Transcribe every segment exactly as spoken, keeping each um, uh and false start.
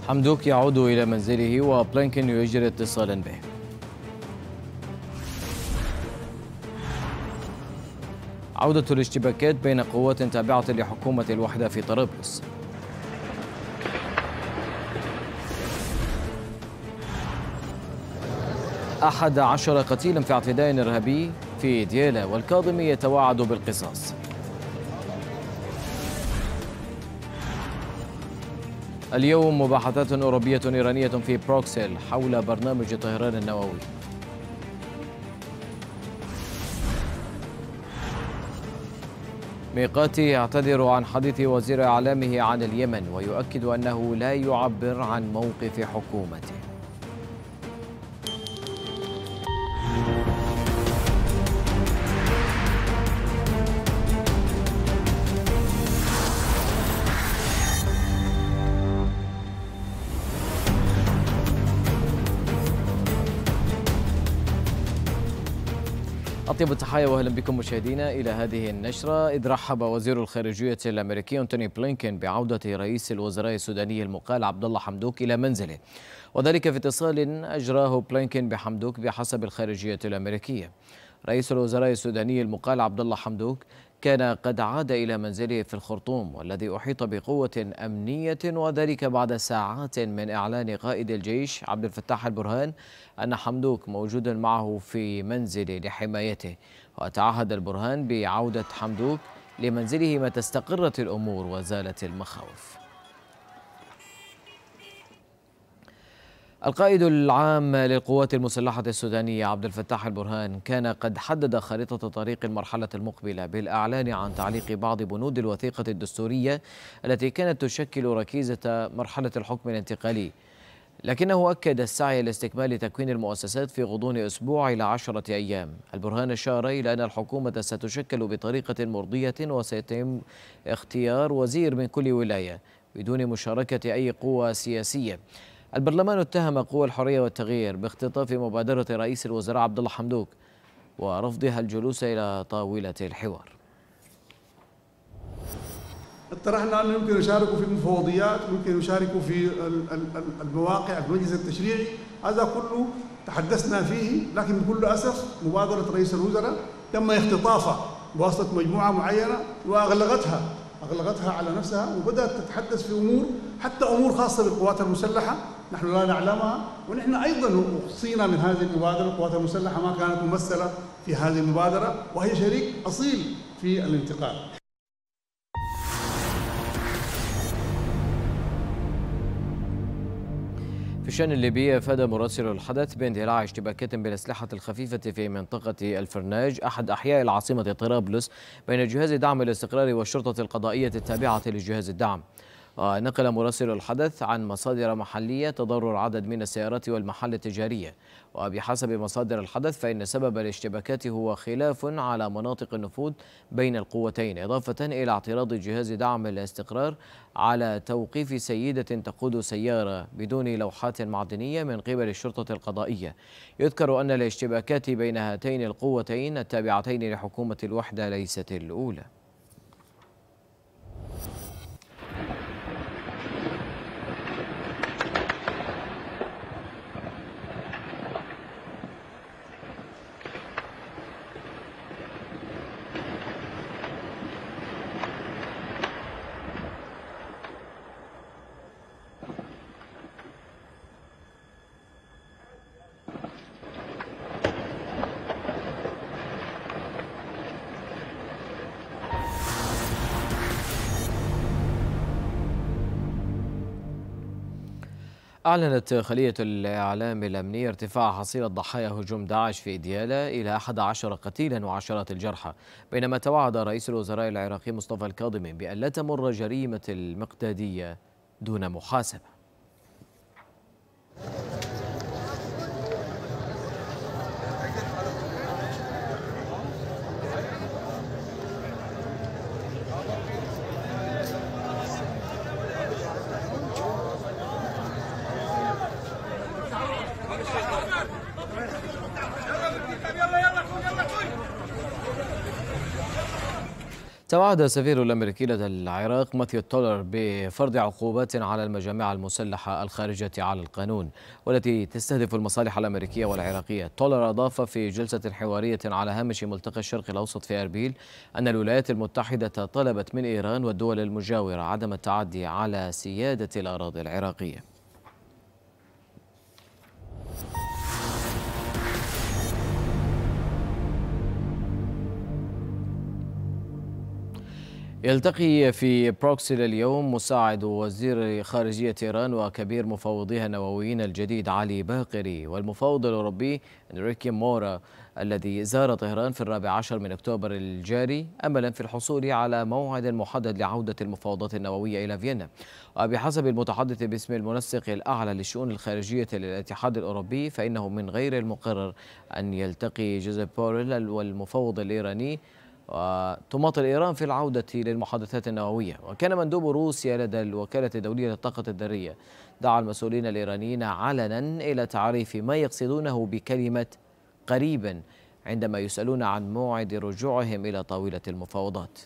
حمدوك يعود إلى منزله وبلينكن يجري اتصالا به. عودة الاشتباكات بين قوات تابعة لحكومة الوحدة في طرابلس. أحد عشر قتيلا في اعتداء إرهابي في ديالا، والكاظمي يتوعد بالقصاص. اليوم مباحثات أوروبية إيرانية في بروكسل حول برنامج طهران النووي. ميقاتي يعتذر عن حديث وزير إعلامه عن اليمن ويؤكد أنه لا يعبر عن موقف حكومته. أطيب التحايا وأهلا بكم مشاهدينا إلى هذه النشرة. إذ رحب وزير الخارجية الأمريكي أنتوني بلينكن بعودة رئيس الوزراء السوداني المقال عبد الله حمدوك إلى منزله، وذلك في اتصال أجراه بلينكن بحمدوك بحسب الخارجية الأمريكية. رئيس الوزراء السوداني المقال عبد الله حمدوك كان قد عاد إلى منزله في الخرطوم، والذي أحيط بقوة أمنية، وذلك بعد ساعات من إعلان قائد الجيش عبد الفتاح البرهان أن حمدوك موجود معه في منزله لحمايته. وتعهد البرهان بعودة حمدوك لمنزله متى استقرت الأمور وزالت المخاوف. القائد العام للقوات المسلحة السودانية عبد الفتاح البرهان كان قد حدد خارطة طريق المرحلة المقبلة بالإعلان عن تعليق بعض بنود الوثيقة الدستورية التي كانت تشكل ركيزة مرحلة الحكم الانتقالي، لكنه أكد السعي لاستكمال تكوين المؤسسات في غضون أسبوع إلى عشرة أيام. البرهان أشار إلى أن الحكومة ستشكل بطريقة مرضية وسيتم اختيار وزير من كل ولاية بدون مشاركة أي قوة سياسية. البرلمان اتهم قوى الحرية والتغيير باختطاف مبادرة رئيس الوزراء عبد الله حمدوك ورفضها الجلوس إلى طاولة الحوار. اقترحنا أنه يمكن يشاركوا في المفوضيات، يمكن يشاركوا في المواقع المجلس التشريعي، هذا كله تحدثنا فيه، لكن بكل أسف مبادرة رئيس الوزراء تم اختطافها بواسطة مجموعة معينة وأغلقتها أغلقتها على نفسها، وبدأت تتحدث في أمور حتى أمور خاصة بالقوات المسلحة نحن لا نعلمها، ونحن أيضا أخصينا من هذه المبادرة. القوات المسلحة ما كانت ممثلة في هذه المبادرة، وهي شريك أصيل في الانتقال. في الشأن الليبي أفاد مراسل الحدث باندلاع اشتباكات بالأسلحة الخفيفة في منطقة الفرناج أحد أحياء العاصمة طرابلس بين جهاز دعم الاستقرار والشرطة القضائية التابعة لجهاز الدعم. ونقل مراسل الحدث عن مصادر محلية تضرر عدد من السيارات والمحال التجارية. وبحسب مصادر الحدث فإن سبب الاشتباكات هو خلاف على مناطق النفوذ بين القوتين، إضافة إلى اعتراض جهاز دعم الاستقرار على توقيف سيدة تقود سيارة بدون لوحات معدنية من قبل الشرطة القضائية. يذكر أن الاشتباكات بين هاتين القوتين التابعتين لحكومة الوحدة ليست الأولى. أعلنت خلية الإعلام الأمني ارتفاع حصيلة ضحايا هجوم داعش في ديالا إلى أحد عشر قتيلا وعشرات الجرحى، بينما توعد رئيس الوزراء العراقي مصطفى الكاظمي بأن لا تمر جريمة المقدادية دون محاسبة. توعد السفير الأمريكي لدى العراق ماثيو تولر بفرض عقوبات على المجاميع المسلحة الخارجة على القانون والتي تستهدف المصالح الأمريكية والعراقية. تولر أضاف في جلسة حوارية على هامش ملتقى الشرق الأوسط في أربيل أن الولايات المتحدة طلبت من إيران والدول المجاورة عدم التعدي على سيادة الأراضي العراقية. يلتقي في بروكسل اليوم مساعد وزير خارجية إيران وكبير مفوضيها النوويين الجديد علي باقري والمفوض الأوروبي إنريكي مورا الذي زار طهران في الرابع عشر من أكتوبر الجاري أملا في الحصول على موعد محدد لعودة المفاوضات النووية إلى فيينا. وبحسب المتحدث باسم المنسق الأعلى للشؤون الخارجية للاتحاد الأوروبي فإنه من غير المقرر أن يلتقي جوزيف بوريل والمفوض الإيراني وتماطل إيران في العودة للمحادثات النووية. وكان مندوب روسيا لدى الوكالة الدولية للطاقة الذرية دعا المسؤولين الإيرانيين علنا إلى تعريف ما يقصدونه بكلمة قريبا عندما يسألون عن موعد رجوعهم إلى طاولة المفاوضات.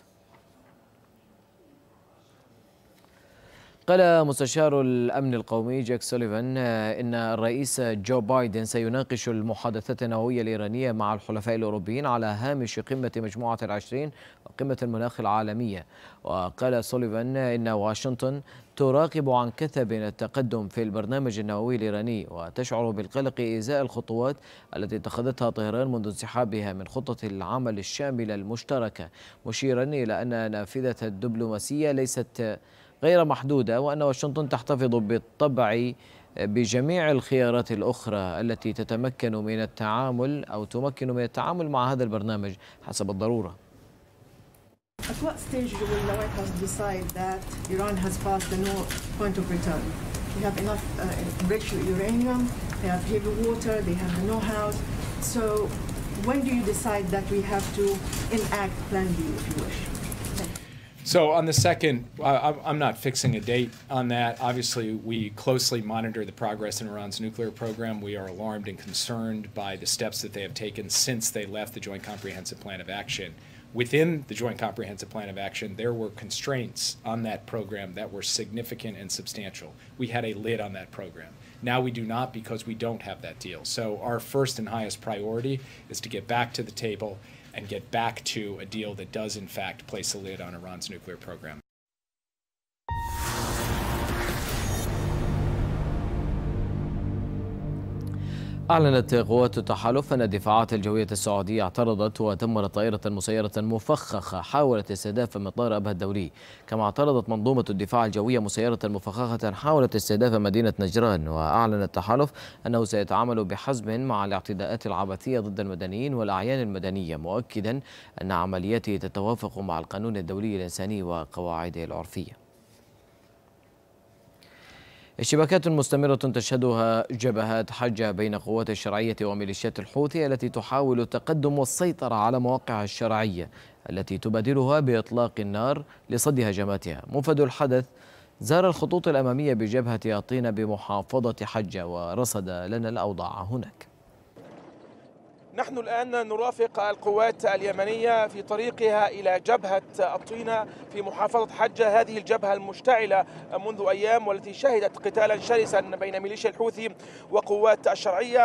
قال مستشار الأمن القومي جاك سوليفان إن الرئيس جو بايدن سيناقش المحادثات النووية الإيرانية مع الحلفاء الأوروبيين على هامش قمة مجموعة العشرين وقمة المناخ العالمية. وقال سوليفان إن واشنطن تراقب عن كثب التقدم في البرنامج النووي الإيراني وتشعر بالقلق إزاء الخطوات التي اتخذتها طهران منذ انسحابها من خطة العمل الشاملة المشتركة، مشيرا إلى أن نافذة الدبلوماسية ليست غير محدودة وأن واشنطن تحتفظ بالطبع بجميع الخيارات الأخرى التي تتمكن من التعامل أو تمكن من التعامل مع هذا البرنامج حسب الضرورة. At what stage will the White House decide that Iran has passed the no point of return? We have enough uh, enriched uranium, they have heavy water, they have the know-how. So when do you decide that we have to enact Plan B, if you wish? So on the second, I, I'm not fixing a date on that. Obviously, we closely monitor the progress in Iran's nuclear program. We are alarmed and concerned by the steps that they have taken since they left the Joint Comprehensive Plan of Action. Within the Joint Comprehensive Plan of Action, there were constraints on that program that were significant and substantial. We had a lid on that program. Now we do not because we don't have that deal. So our first and highest priority is to get back to the table and get back to a deal that does in fact place a lid on Iran's nuclear program. أعلنت قوات التحالف أن الدفاعات الجوية السعودية اعترضت ودمرت طائرة مسيرة مفخخة حاولت استهداف مطار أبها الدولي. كما اعترضت منظومة الدفاع الجوية مسيرة مفخخة حاولت استهداف مدينة نجران. وأعلن التحالف أنه سيتعامل بحزم مع الاعتداءات العبثية ضد المدنيين والأعيان المدنية، مؤكدا أن عملياته تتوافق مع القانون الدولي الإنساني وقواعده العرفية. اشتباكات مستمرة تشهدها جبهات حجة بين قوات الشرعية وميليشيات الحوثي التي تحاول التقدم والسيطرة على مواقع الشرعية التي تبادرها بإطلاق النار لصد هجماتها. مفاد الحدث زار الخطوط الأمامية بجبهة ياطين بمحافظة حجة ورصد لنا الأوضاع هناك. نحن الآن نرافق القوات اليمنية في طريقها إلى جبهة الطينة في محافظة حجة، هذه الجبهة المشتعلة منذ أيام والتي شهدت قتالا شرسا بين ميليشيا الحوثي وقوات الشرعية.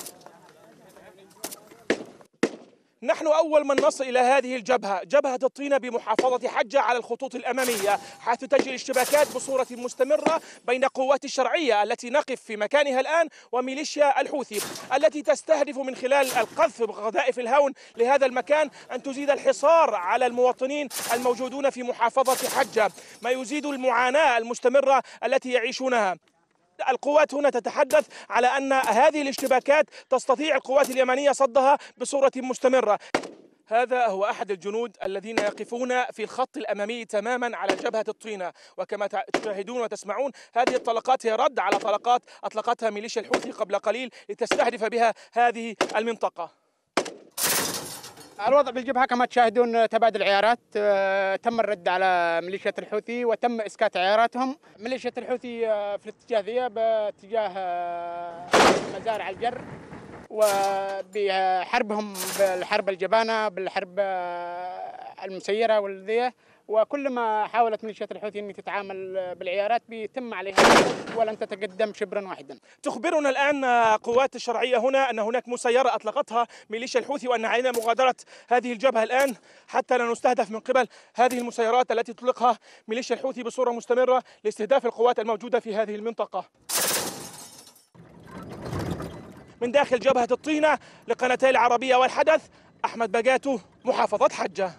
نحن أول من نصل إلى هذه الجبهة، جبهة الطينة بمحافظة حجة على الخطوط الأمامية، حيث تجري الاشتباكات بصورة مستمرة بين قوات الشرعية التي نقف في مكانها الآن وميليشيا الحوثي التي تستهدف من خلال القذف بقذائف الهون لهذا المكان أن تزيد الحصار على المواطنين الموجودون في محافظة حجة، ما يزيد المعاناة المستمرة التي يعيشونها. القوات هنا تتحدث على أن هذه الاشتباكات تستطيع القوات اليمنية صدها بصورة مستمرة. هذا هو أحد الجنود الذين يقفون في الخط الأمامي تماما على جبهة الطينة، وكما تشاهدون وتسمعون هذه الطلقات هي رد على طلقات أطلقتها ميليشيا الحوثي قبل قليل لتستهدف بها هذه المنطقة. الوضع بالجبهة كما تشاهدون تبادل عيارات، تم الرد على ميليشيا الحوثي وتم إسكات عياراتهم. ميليشيا الحوثي في الاتجاه ذي باتجاه مزارع الجر، وبحربهم بالحرب الجبانة بالحرب المسيرة والذية، وكل ما حاولت ميليشيات الحوثي أن تتعامل بالعيارات بيتم عليها ولن تتقدم شبرا واحدا. تخبرنا الآن قوات الشرعية هنا أن هناك مسيرة أطلقتها ميليشيا الحوثي وأن علينا مغادرة هذه الجبهة الآن حتى لا نستهدف من قبل هذه المسيرات التي تطلقها ميليشيا الحوثي بصورة مستمرة لاستهداف القوات الموجودة في هذه المنطقة. من داخل جبهة الطينة لقناتي العربية والحدث، أحمد بقاتو، محافظة حجة.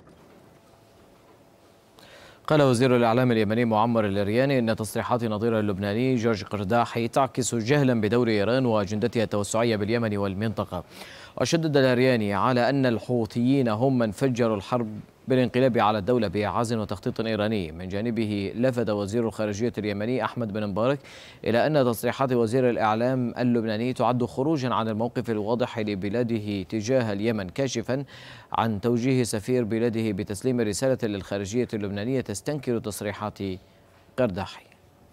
قال وزير الإعلام اليمني معمر الرياني إن تصريحات نظيره اللبناني جورج قرداحي تعكس جهلا بدور إيران وأجندتها التوسعية باليمن والمنطقة. وشدد الرياني على أن الحوثيين هم من فجروا الحرب بالانقلاب على الدولة بإعاز وتخطيط إيراني. من جانبه لفت وزير الخارجية اليمني أحمد بن مبارك إلى أن تصريحات وزير الإعلام اللبناني تعد خروجا عن الموقف الواضح لبلاده تجاه اليمن، كاشفا عن توجيه سفير بلاده بتسليم رسالة للخارجية اللبنانية تستنكر تصريحات قرداحي.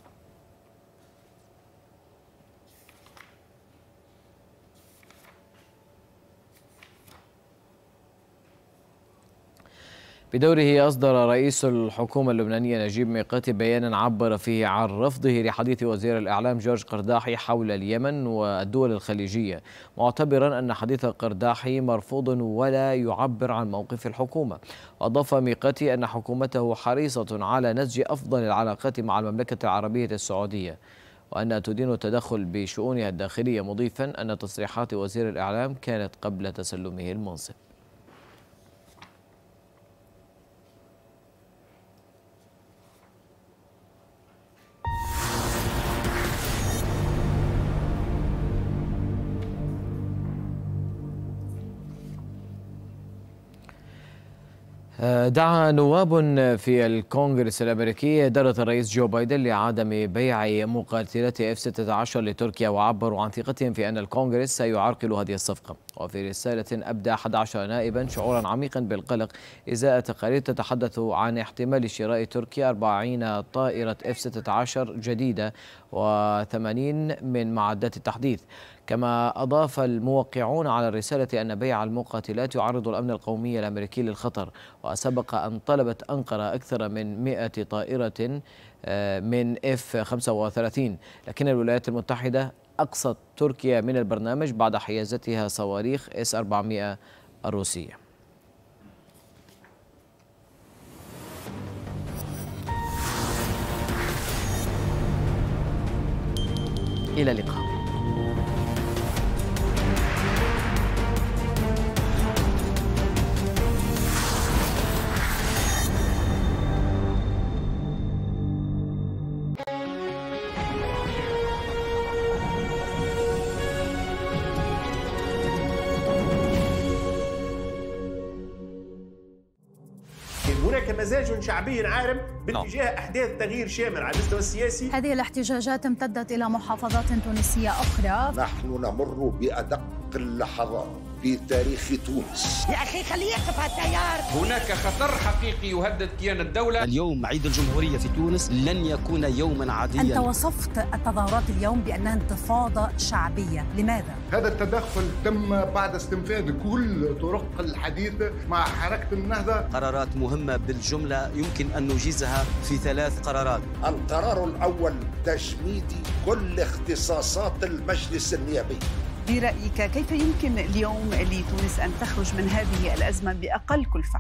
بدوره أصدر رئيس الحكومة اللبنانية نجيب ميقاتي بيانا عبر فيه عن رفضه لحديث وزير الإعلام جورج قرداحي حول اليمن والدول الخليجية، معتبرا أن حديث قرداحي مرفوض ولا يعبر عن موقف الحكومة. وأضاف ميقاتي أن حكومته حريصة على نسج أفضل العلاقات مع المملكة العربية السعودية، وأنها تدين التدخل بشؤونها الداخلية، مضيفا أن تصريحات وزير الإعلام كانت قبل تسلمه المنصب. دعا نواب في الكونغرس الأمريكي إدارة الرئيس جو بايدن لعدم بيع مقاتلات إف ستة عشر لتركيا، وعبروا عن ثقتهم في أن الكونغرس سيعرقل هذه الصفقة. وفي رسالة أبدى أحد عشر نائبا شعورا عميقا بالقلق إزاء تقارير تتحدث عن احتمال شراء تركيا أربعين طائرة إف ستة عشر جديدة وثمانين من معدات التحديث. كما أضاف الموقعون على الرسالة أن بيع المقاتلات يعرض الأمن القومي الأمريكي للخطر، وسبق أن طلبت أنقرة أكثر من مئة طائرة من إف خمسة وثلاثين، لكن الولايات المتحدة أقصت تركيا من البرنامج بعد حيازتها صواريخ إس أربعمئة الروسية. إلى اللقاء. هناك مزاج شعبي عارم باتجاه أحداث تغيير شامل على المستوى السياسي. هذه الاحتجاجات امتدت إلى محافظات تونسية أخرى. نحن نمر بأدق اللحظات في تاريخ تونس. يا أخي خليه يقف على التيار. هناك خطر حقيقي يهدد كيان الدولة. اليوم عيد الجمهورية في تونس لن يكون يوما عاديا. أنت وصفت التظاهرات اليوم بأنها انتفاضة شعبية، لماذا؟ هذا التدخل تم بعد استنفاذ كل طرق الحديث مع حركة النهضة. قرارات مهمة بالجملة يمكن أن نجيزها في ثلاث قرارات. القرار الأول تجميد كل اختصاصات المجلس النيابي. برأيك كيف يمكن اليوم لتونس أن تخرج من هذه الأزمة بأقل كلفة؟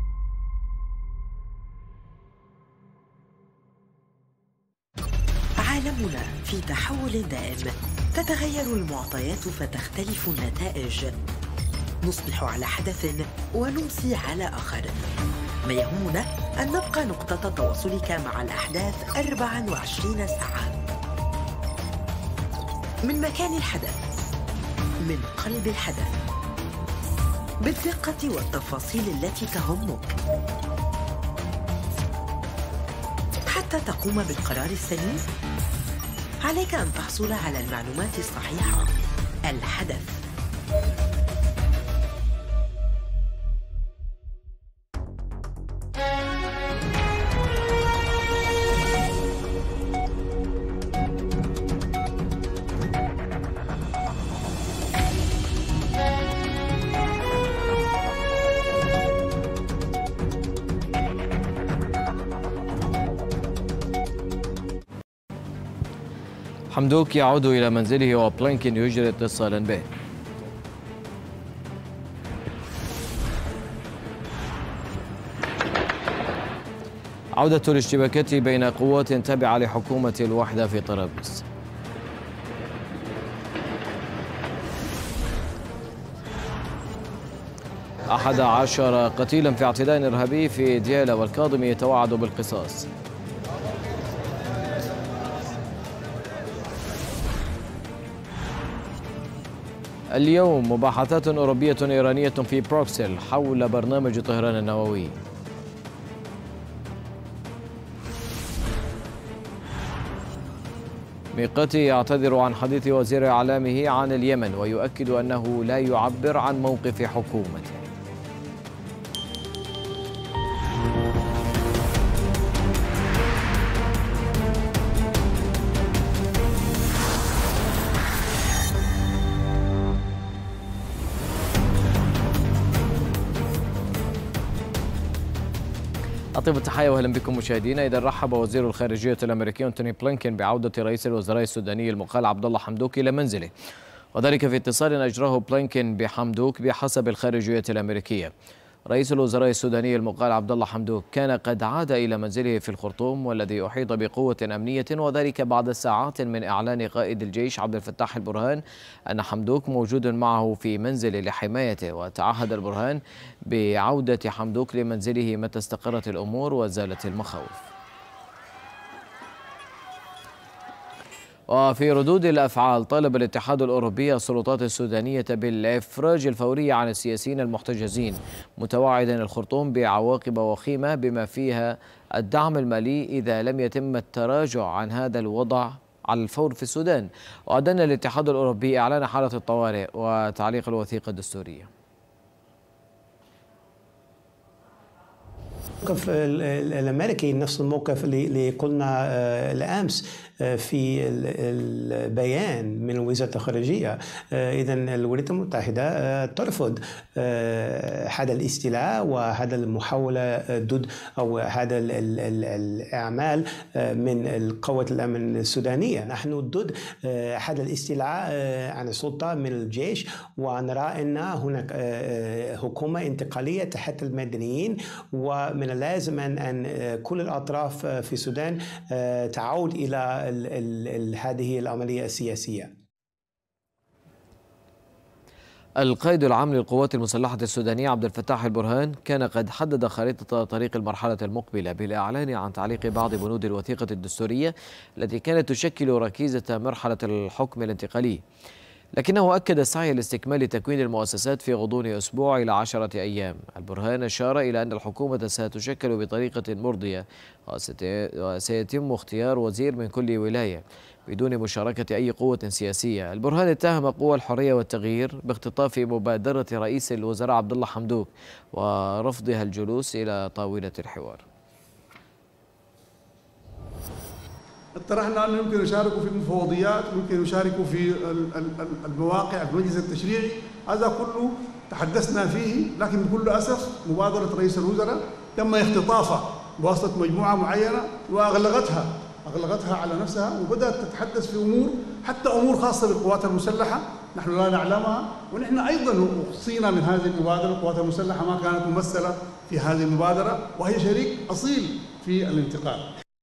عالمنا في تحول دائم، تتغير المعطيات فتختلف النتائج، نصبح على حدث ونمسي على آخر. ما يهمنا أن نبقى نقطة تواصلك مع الأحداث أربع وعشرين ساعة، من مكان الحدث، من قلب الحدث، بالدقة والتفاصيل التي تهمك، حتى تقوم بالقرار السليم. عليك أن تحصل على المعلومات الصحيحة. الحدث. حمدوك يعود إلى منزله وبلينكين يجري اتصالا به. عودة الاشتباكات بين قوات تابعة لحكومة الوحدة في طرابلس. أحد عشر قتيلا في اعتداء إرهابي في ديالى، والكاظمي يتوعد بالقصاص. اليوم مباحثات أوروبية إيرانية في بروكسل حول برنامج طهران النووي. ميقاتي يعتذر عن حديث وزير إعلامه عن اليمن ويؤكد أنه لا يعبر عن موقف حكومته. أطيب التحية وأهلا بكم مشاهدينا. إذا رحب وزير الخارجية الأمريكي أنتوني بلينكين بعودة رئيس الوزراء السوداني المقال عبد الله حمدوك إلى منزله، وذلك في اتصال أجراه بلينكين بحمدوك بحسب الخارجية الأمريكية. رئيس الوزراء السوداني المقال عبد الله حمدوك كان قد عاد إلى منزله في الخرطوم، والذي أحيط بقوة أمنية، وذلك بعد ساعات من إعلان قائد الجيش عبد الفتاح البرهان أن حمدوك موجود معه في منزله لحمايته. وتعهد البرهان بعودة حمدوك لمنزله متى استقرت الأمور وزالت المخاوف. وفي ردود الأفعال، طالب الاتحاد الأوروبي السلطات السودانية بالإفراج الفوري عن السياسيين المحتجزين، متوعدا الخرطوم بعواقب وخيمة بما فيها الدعم المالي إذا لم يتم التراجع عن هذا الوضع على الفور في السودان. وأدان الاتحاد الأوروبي إعلان حالة الطوارئ وتعليق الوثيقة الدستورية. الموقف الأمريكي نفس الموقف اللي قلنا الأمس في البيان من وزارة الخارجية. إذا الولايات المتحدة ترفض هذا الاستيلاء وهذا المحاولة ضد أو هذا الأعمال من القوات الأمن السودانية. نحن ضد هذا الاستيلاء عن السلطة من الجيش، ونرى أن هناك حكومة انتقالية تحت المدنيين، ومن اللازم أن كل الأطراف في السودان تعود إلى ال ال ال هذه العملية السياسية. القائد العام للقوات المسلحة السودانية عبد الفتاح البرهان كان قد حدد خريطة طريق المرحلة المقبلة بالإعلان عن تعليق بعض بنود الوثيقة الدستورية التي كانت تشكل ركيزة مرحلة الحكم الانتقالي، لكنه أكد السعي لاستكمال تكوين المؤسسات في غضون أسبوع إلى عشرة أيام. البرهان أشار إلى أن الحكومة ستشكل بطريقة مرضية، وسيتم اختيار وزير من كل ولاية بدون مشاركة أي قوة سياسية. البرهان اتهم قوى الحرية والتغيير باختطاف مبادرة رئيس الوزراء عبد الله حمدوك ورفضها الجلوس إلى طاولة الحوار. اقترحنا أنه يمكن يشاركوا في المفوضيات، يمكن يشاركوا في المواقع المجلس التشريعي، هذا كله تحدثنا فيه، لكن بكل أسف مبادرة رئيس الوزراء تم اختطافها بواسطة مجموعة معينة وأغلقتها أغلقتها على نفسها، وبدأت تتحدث في أمور حتى أمور خاصة بالقوات المسلحة نحن لا نعلمها، ونحن أيضا أخصينا من هذه المبادرة. القوات المسلحة ما كانت ممثلة في هذه المبادرة، وهي شريك أصيل في الانتقال.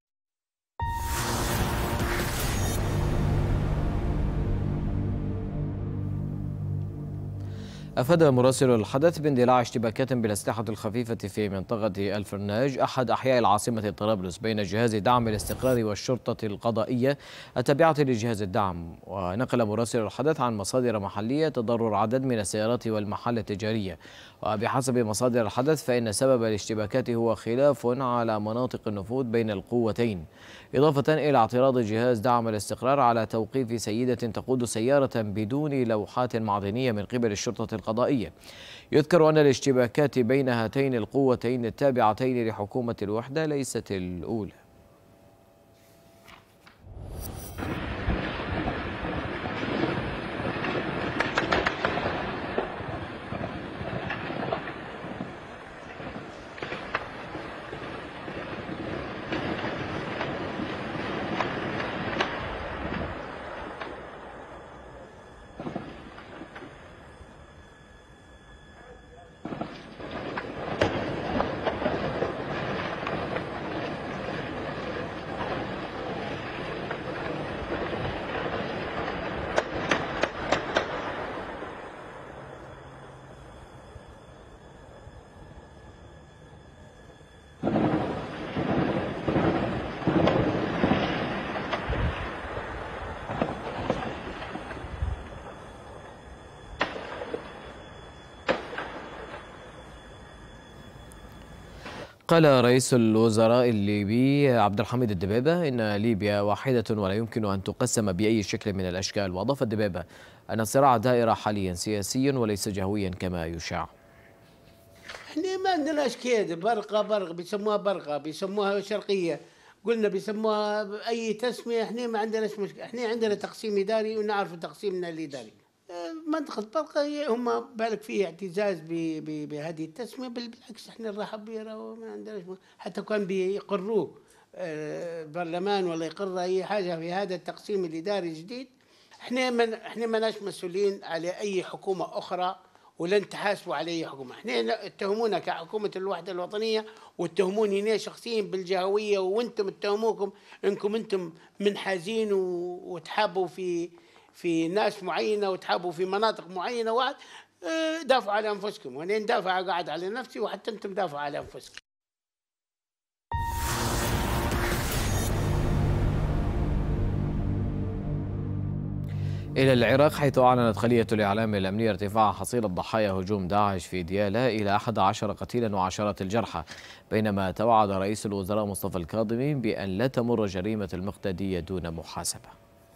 أفاد مراسل الحدث باندلاع اشتباكات بالأسلحة الخفيفة في منطقة الفرناج أحد أحياء العاصمة طرابلس بين جهاز دعم الاستقرار والشرطة القضائية التابعة لجهاز الدعم. ونقل مراسل الحدث عن مصادر محلية تضرر عدد من السيارات والمحال التجارية، وبحسب مصادر الحدث فإن سبب الاشتباكات هو خلاف على مناطق النفوذ بين القوتين، إضافة إلى اعتراض جهاز دعم الاستقرار على توقيف سيدة تقود سيارة بدون لوحات معدنية من قبل الشرطة القضائية. يذكر أن الاشتباكات بين هاتين القوتين التابعتين لحكومة الوحدة ليست الأولى. قال رئيس الوزراء الليبي عبد الحميد الدبابة إن ليبيا واحدة ولا يمكن أن تقسم بأي شكل من الأشكال. وأضاف الدبابة أن الصراع دائر حاليا سياسيا وليس جهويا كما يشاع. احنا ما عندناش كده برقة برقة بيسموها برقة بيسموها شرقية قلنا بيسموها أي تسمية. احنا ما عندناش مشكلة، احنا عندنا تقسيم إداري ونعرف تقسيمنا الإداري. منطقة برقة هم بالك فيه اعتزاز بهذه التسمية، بالعكس احنا نرحب بها وما عندناش، حتى كان بيقروه البرلمان ولا يقر أي حاجة في هذا التقسيم الإداري الجديد. احنا من احنا ماناش مسؤولين على أي حكومة أخرى ولن تحاسبوا على أي حكومة. احنا اتهمونا كحكومة الوحدة الوطنية واتهموني هنا شخصيا بالجهوية، وانتم اتهموكم انكم انتم منحازين وتحابوا في في ناس معينة وتحابوا في مناطق معينة. واحد دافعوا على أنفسكم، وأنا ندافع قاعد على نفسي وحتى أنتم دافعوا على أنفسكم. إلى العراق، حيث أعلنت خلية الإعلام الأمنية ارتفاع حصيلة ضحايا هجوم داعش في ديالى إلى أحد عشر قتيلا وعشرات الجرحى، بينما توعد رئيس الوزراء مصطفى الكاظمي بأن لا تمر جريمة المقتدية دون محاسبة.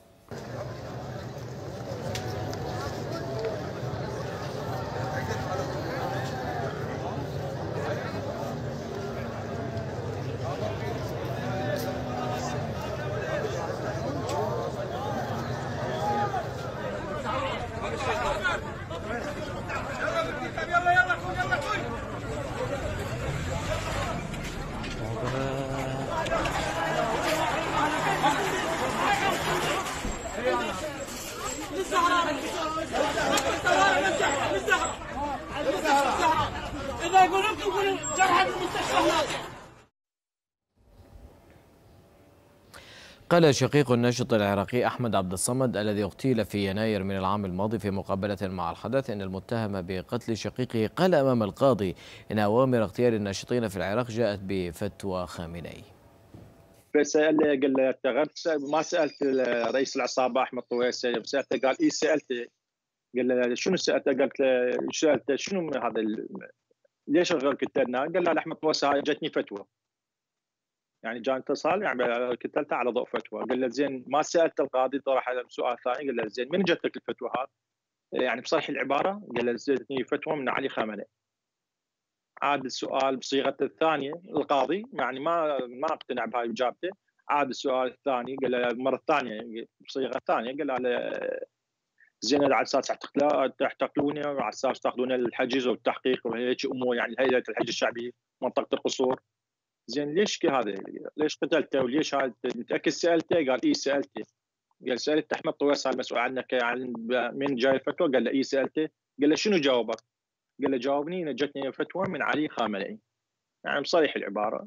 قال شقيق الناشط العراقي أحمد عبد الصمد الذي اغتيل في يناير من العام الماضي في مقابلة مع الحدث إن المتهم بقتل شقيقه قال أمام القاضي إن أوامر اغتيال الناشطين في العراق جاءت بفتوى خامنئي. فسأل قال له ما سألت رئيس العصابة أحمد طويسة، سألته قال إيه سألته، قال له شنو سألته؟ قلت له سألته شنو هذا ليش قتلنا؟ قال له أحمد طويسة جتني فتوى، يعني جاء اتصال يعني قتلته على ضوء فتوى. قال له زين ما سالت القاضي؟ طرح على سؤال ثاني قال له زين من جت لك الفتوى هذه؟ يعني بصريح العباره قال له جتني فتوى من علي خامنئي. عاد السؤال بصيغه الثانيه القاضي يعني ما ما اقتنع بهاي اجابته. عاد السؤال الثاني قال له المره الثانيه بصيغه ثانيه قال له زين على اساس تعتقلونه وعلى اساس تاخذون الحجز والتحقيق وهيك امور، يعني هيئه الحج الشعبي منطقه القصور. زين ليش هذا؟ ليش قتلته وليش هذا؟ متاكد سالته؟ قال اي سالته. قال سالت احمد طويسة المسؤول عنك عن من جاي الفتوى؟ قال له اي سالته. قال له شنو جاوبك؟ قال له جاوبني ان جتني فتوى من علي خامنئي، يعني بصريح العباره.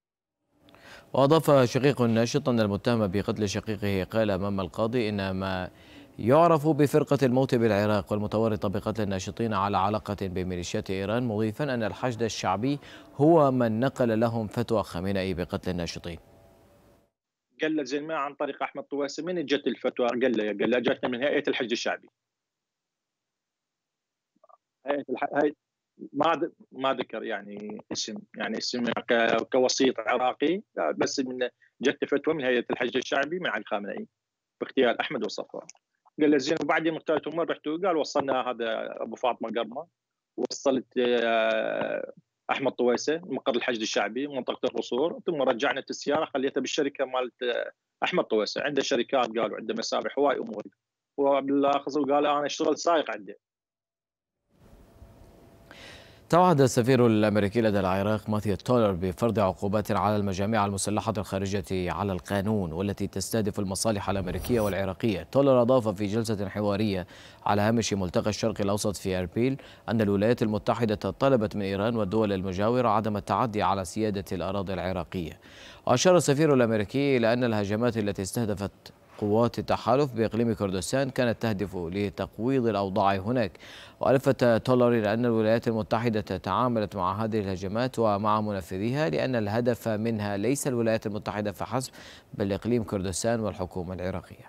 واضاف شقيق الناشط ان المتهم بقتل شقيقه قال امام القاضي ان ما يعرف بفرقة الموت بالعراق والمتورطة بقتل الناشطين على علاقة بميليشيات إيران، مضيفا أن الحشد الشعبي هو من نقل لهم فتوى خامنئي بقتل الناشطين. قال له زين ما عن طريق أحمد طويسة من جت الفتوى؟ قال له قال له جتنا من هيئة الحشد الشعبي. هيئة الح... هي... ما ما ذكر يعني اسم، يعني اسم ك... كوسيط عراقي، بس من جت فتوى من هيئة الحشد الشعبي من علي خامنئي باغتيال أحمد وصفوان. قال له زين وبعدين ثالث مرة رحتوا قال وصلنا هذا ابو فاطمه قرمه، وصلت احمد طويسة مقر الحشد الشعبي منطقه القصور، ثم رجعنا السياره خليتها بالشركه مالت احمد طويسة، عنده شركات قالوا عنده مسابح هواي امور، وبالاخص قال انا اشتغل سائق عنده. توعد السفير الأمريكي لدى العراق ماثيو تولر بفرض عقوبات على المجاميع المسلحة الخارجة على القانون والتي تستهدف المصالح الأمريكية والعراقية. تولر أضاف في جلسة حوارية على هامش ملتقى الشرق الأوسط في أربيل أن الولايات المتحدة طلبت من إيران والدول المجاورة عدم التعدي على سيادة الأراضي العراقية. وأشار السفير الأمريكي إلى أن الهجمات التي استهدفت قوات التحالف بإقليم كردستان كانت تهدف لتقويض الأوضاع هناك. وألفت تولر إلى أن الولايات المتحدة تعاملت مع هذه الهجمات ومع منفذيها لأن الهدف منها ليس الولايات المتحدة فحسب بل إقليم كردستان والحكومة العراقية.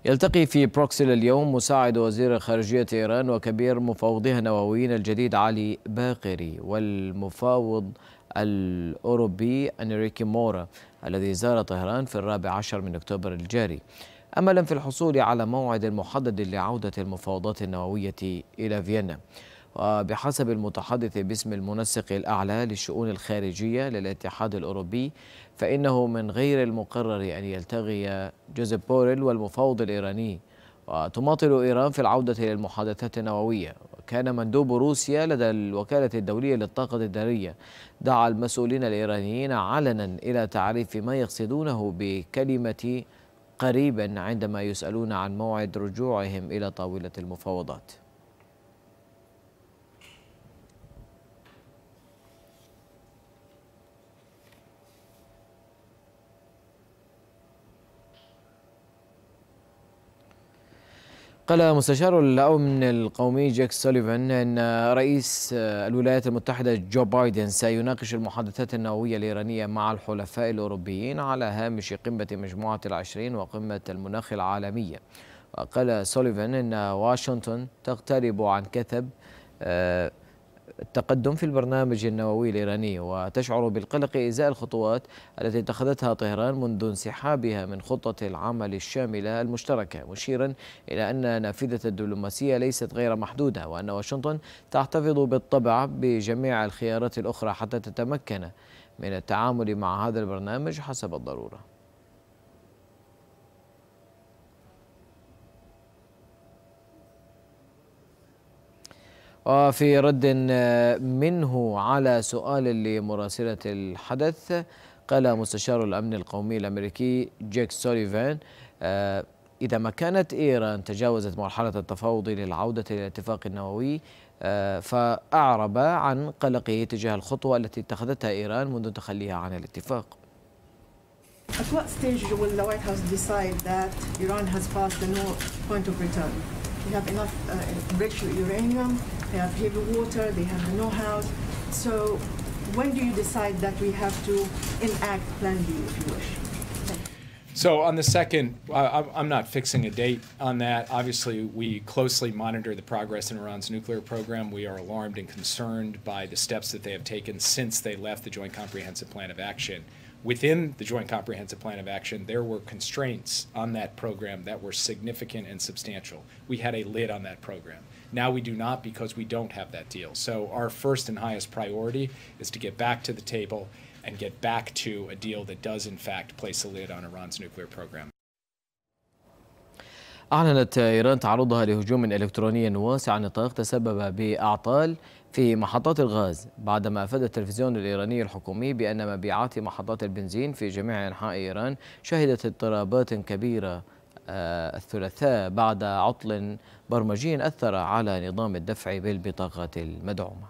يلتقي في بروكسل اليوم مساعد وزير خارجية إيران وكبير مفاوضيها النوويين الجديد علي باقري والمفاوض الأوروبي أنريكي مورا الذي زار طهران في الرابع عشر من أكتوبر الجاري، أملا في الحصول على موعد محدد لعودة المفاوضات النووية إلى فيينا. وبحسب المتحدث باسم المنسق الأعلى للشؤون الخارجية للاتحاد الأوروبي، فإنه من غير المقرر أن يلتقي جوزيف بوريل والمفاوض الإيراني، وتماطل إيران في العودة إلى المحادثات النووية. وكان مندوب روسيا لدى الوكالة الدولية للطاقة الذرية دعا المسؤولين الإيرانيين علنا إلى تعريف ما يقصدونه بكلمة قريبا عندما يسألون عن موعد رجوعهم إلى طاولة المفاوضات. قال مستشار الأمن القومي جاك سوليفان أن رئيس الولايات المتحدة جو بايدن سيناقش المحادثات النووية الإيرانية مع الحلفاء الأوروبيين على هامش قمة مجموعة العشرين وقمة المناخ العالمية. وقال سوليفان أن واشنطن تقترب عن كثب التقدم في البرنامج النووي الإيراني، وتشعر بالقلق إزاء الخطوات التي اتخذتها طهران منذ انسحابها من خطة العمل الشاملة المشتركة، مشيرا إلى أن نافذة الدبلوماسية ليست غير محدودة، وأن واشنطن تحتفظ بالطبع بجميع الخيارات الأخرى حتى تتمكن من التعامل مع هذا البرنامج حسب الضرورة. وفي رد منه على سؤال لمراسلة الحدث، قال مستشار الأمن القومي الأمريكي جاك سوليفان إذا ما كانت إيران تجاوزت مرحلة التفاوض للعودة إلى الاتفاق النووي، فأعرب عن قلقه تجاه الخطوة التي اتخذتها إيران منذ تخليها عن الاتفاق. At what stage will the White House decide that Iran has passed the no point of return? They have enough uh, enriched uranium, they have heavy water, they have the know-how. So when do you decide that we have to enact Plan B, if you wish? So on the second, I, I'm not fixing a date on that. Obviously, we closely monitor the progress in Iran's nuclear program. We are alarmed and concerned by the steps that they have taken since they left the Joint Comprehensive Plan of Action. Within the Joint Comprehensive Plan of Action, there were constraints on that program that were significant and substantial. We had a lid on that program. Now we do not, because we don't have that deal. So our first and highest priority is to get back to the table and get back to a deal that does in fact place a lid on Iran's nuclear program. أعلنت إيران تعرضها لهجوم إلكتروني واسع النطاق تسبب بأعطال في محطات الغاز، بعدما أفاد التلفزيون الإيراني الحكومي بأن مبيعات محطات البنزين في جميع أنحاء إيران شهدت اضطرابات كبيرة الثلاثاء بعد عطل برمجي أثر على نظام الدفع بالبطاقة المدعومة.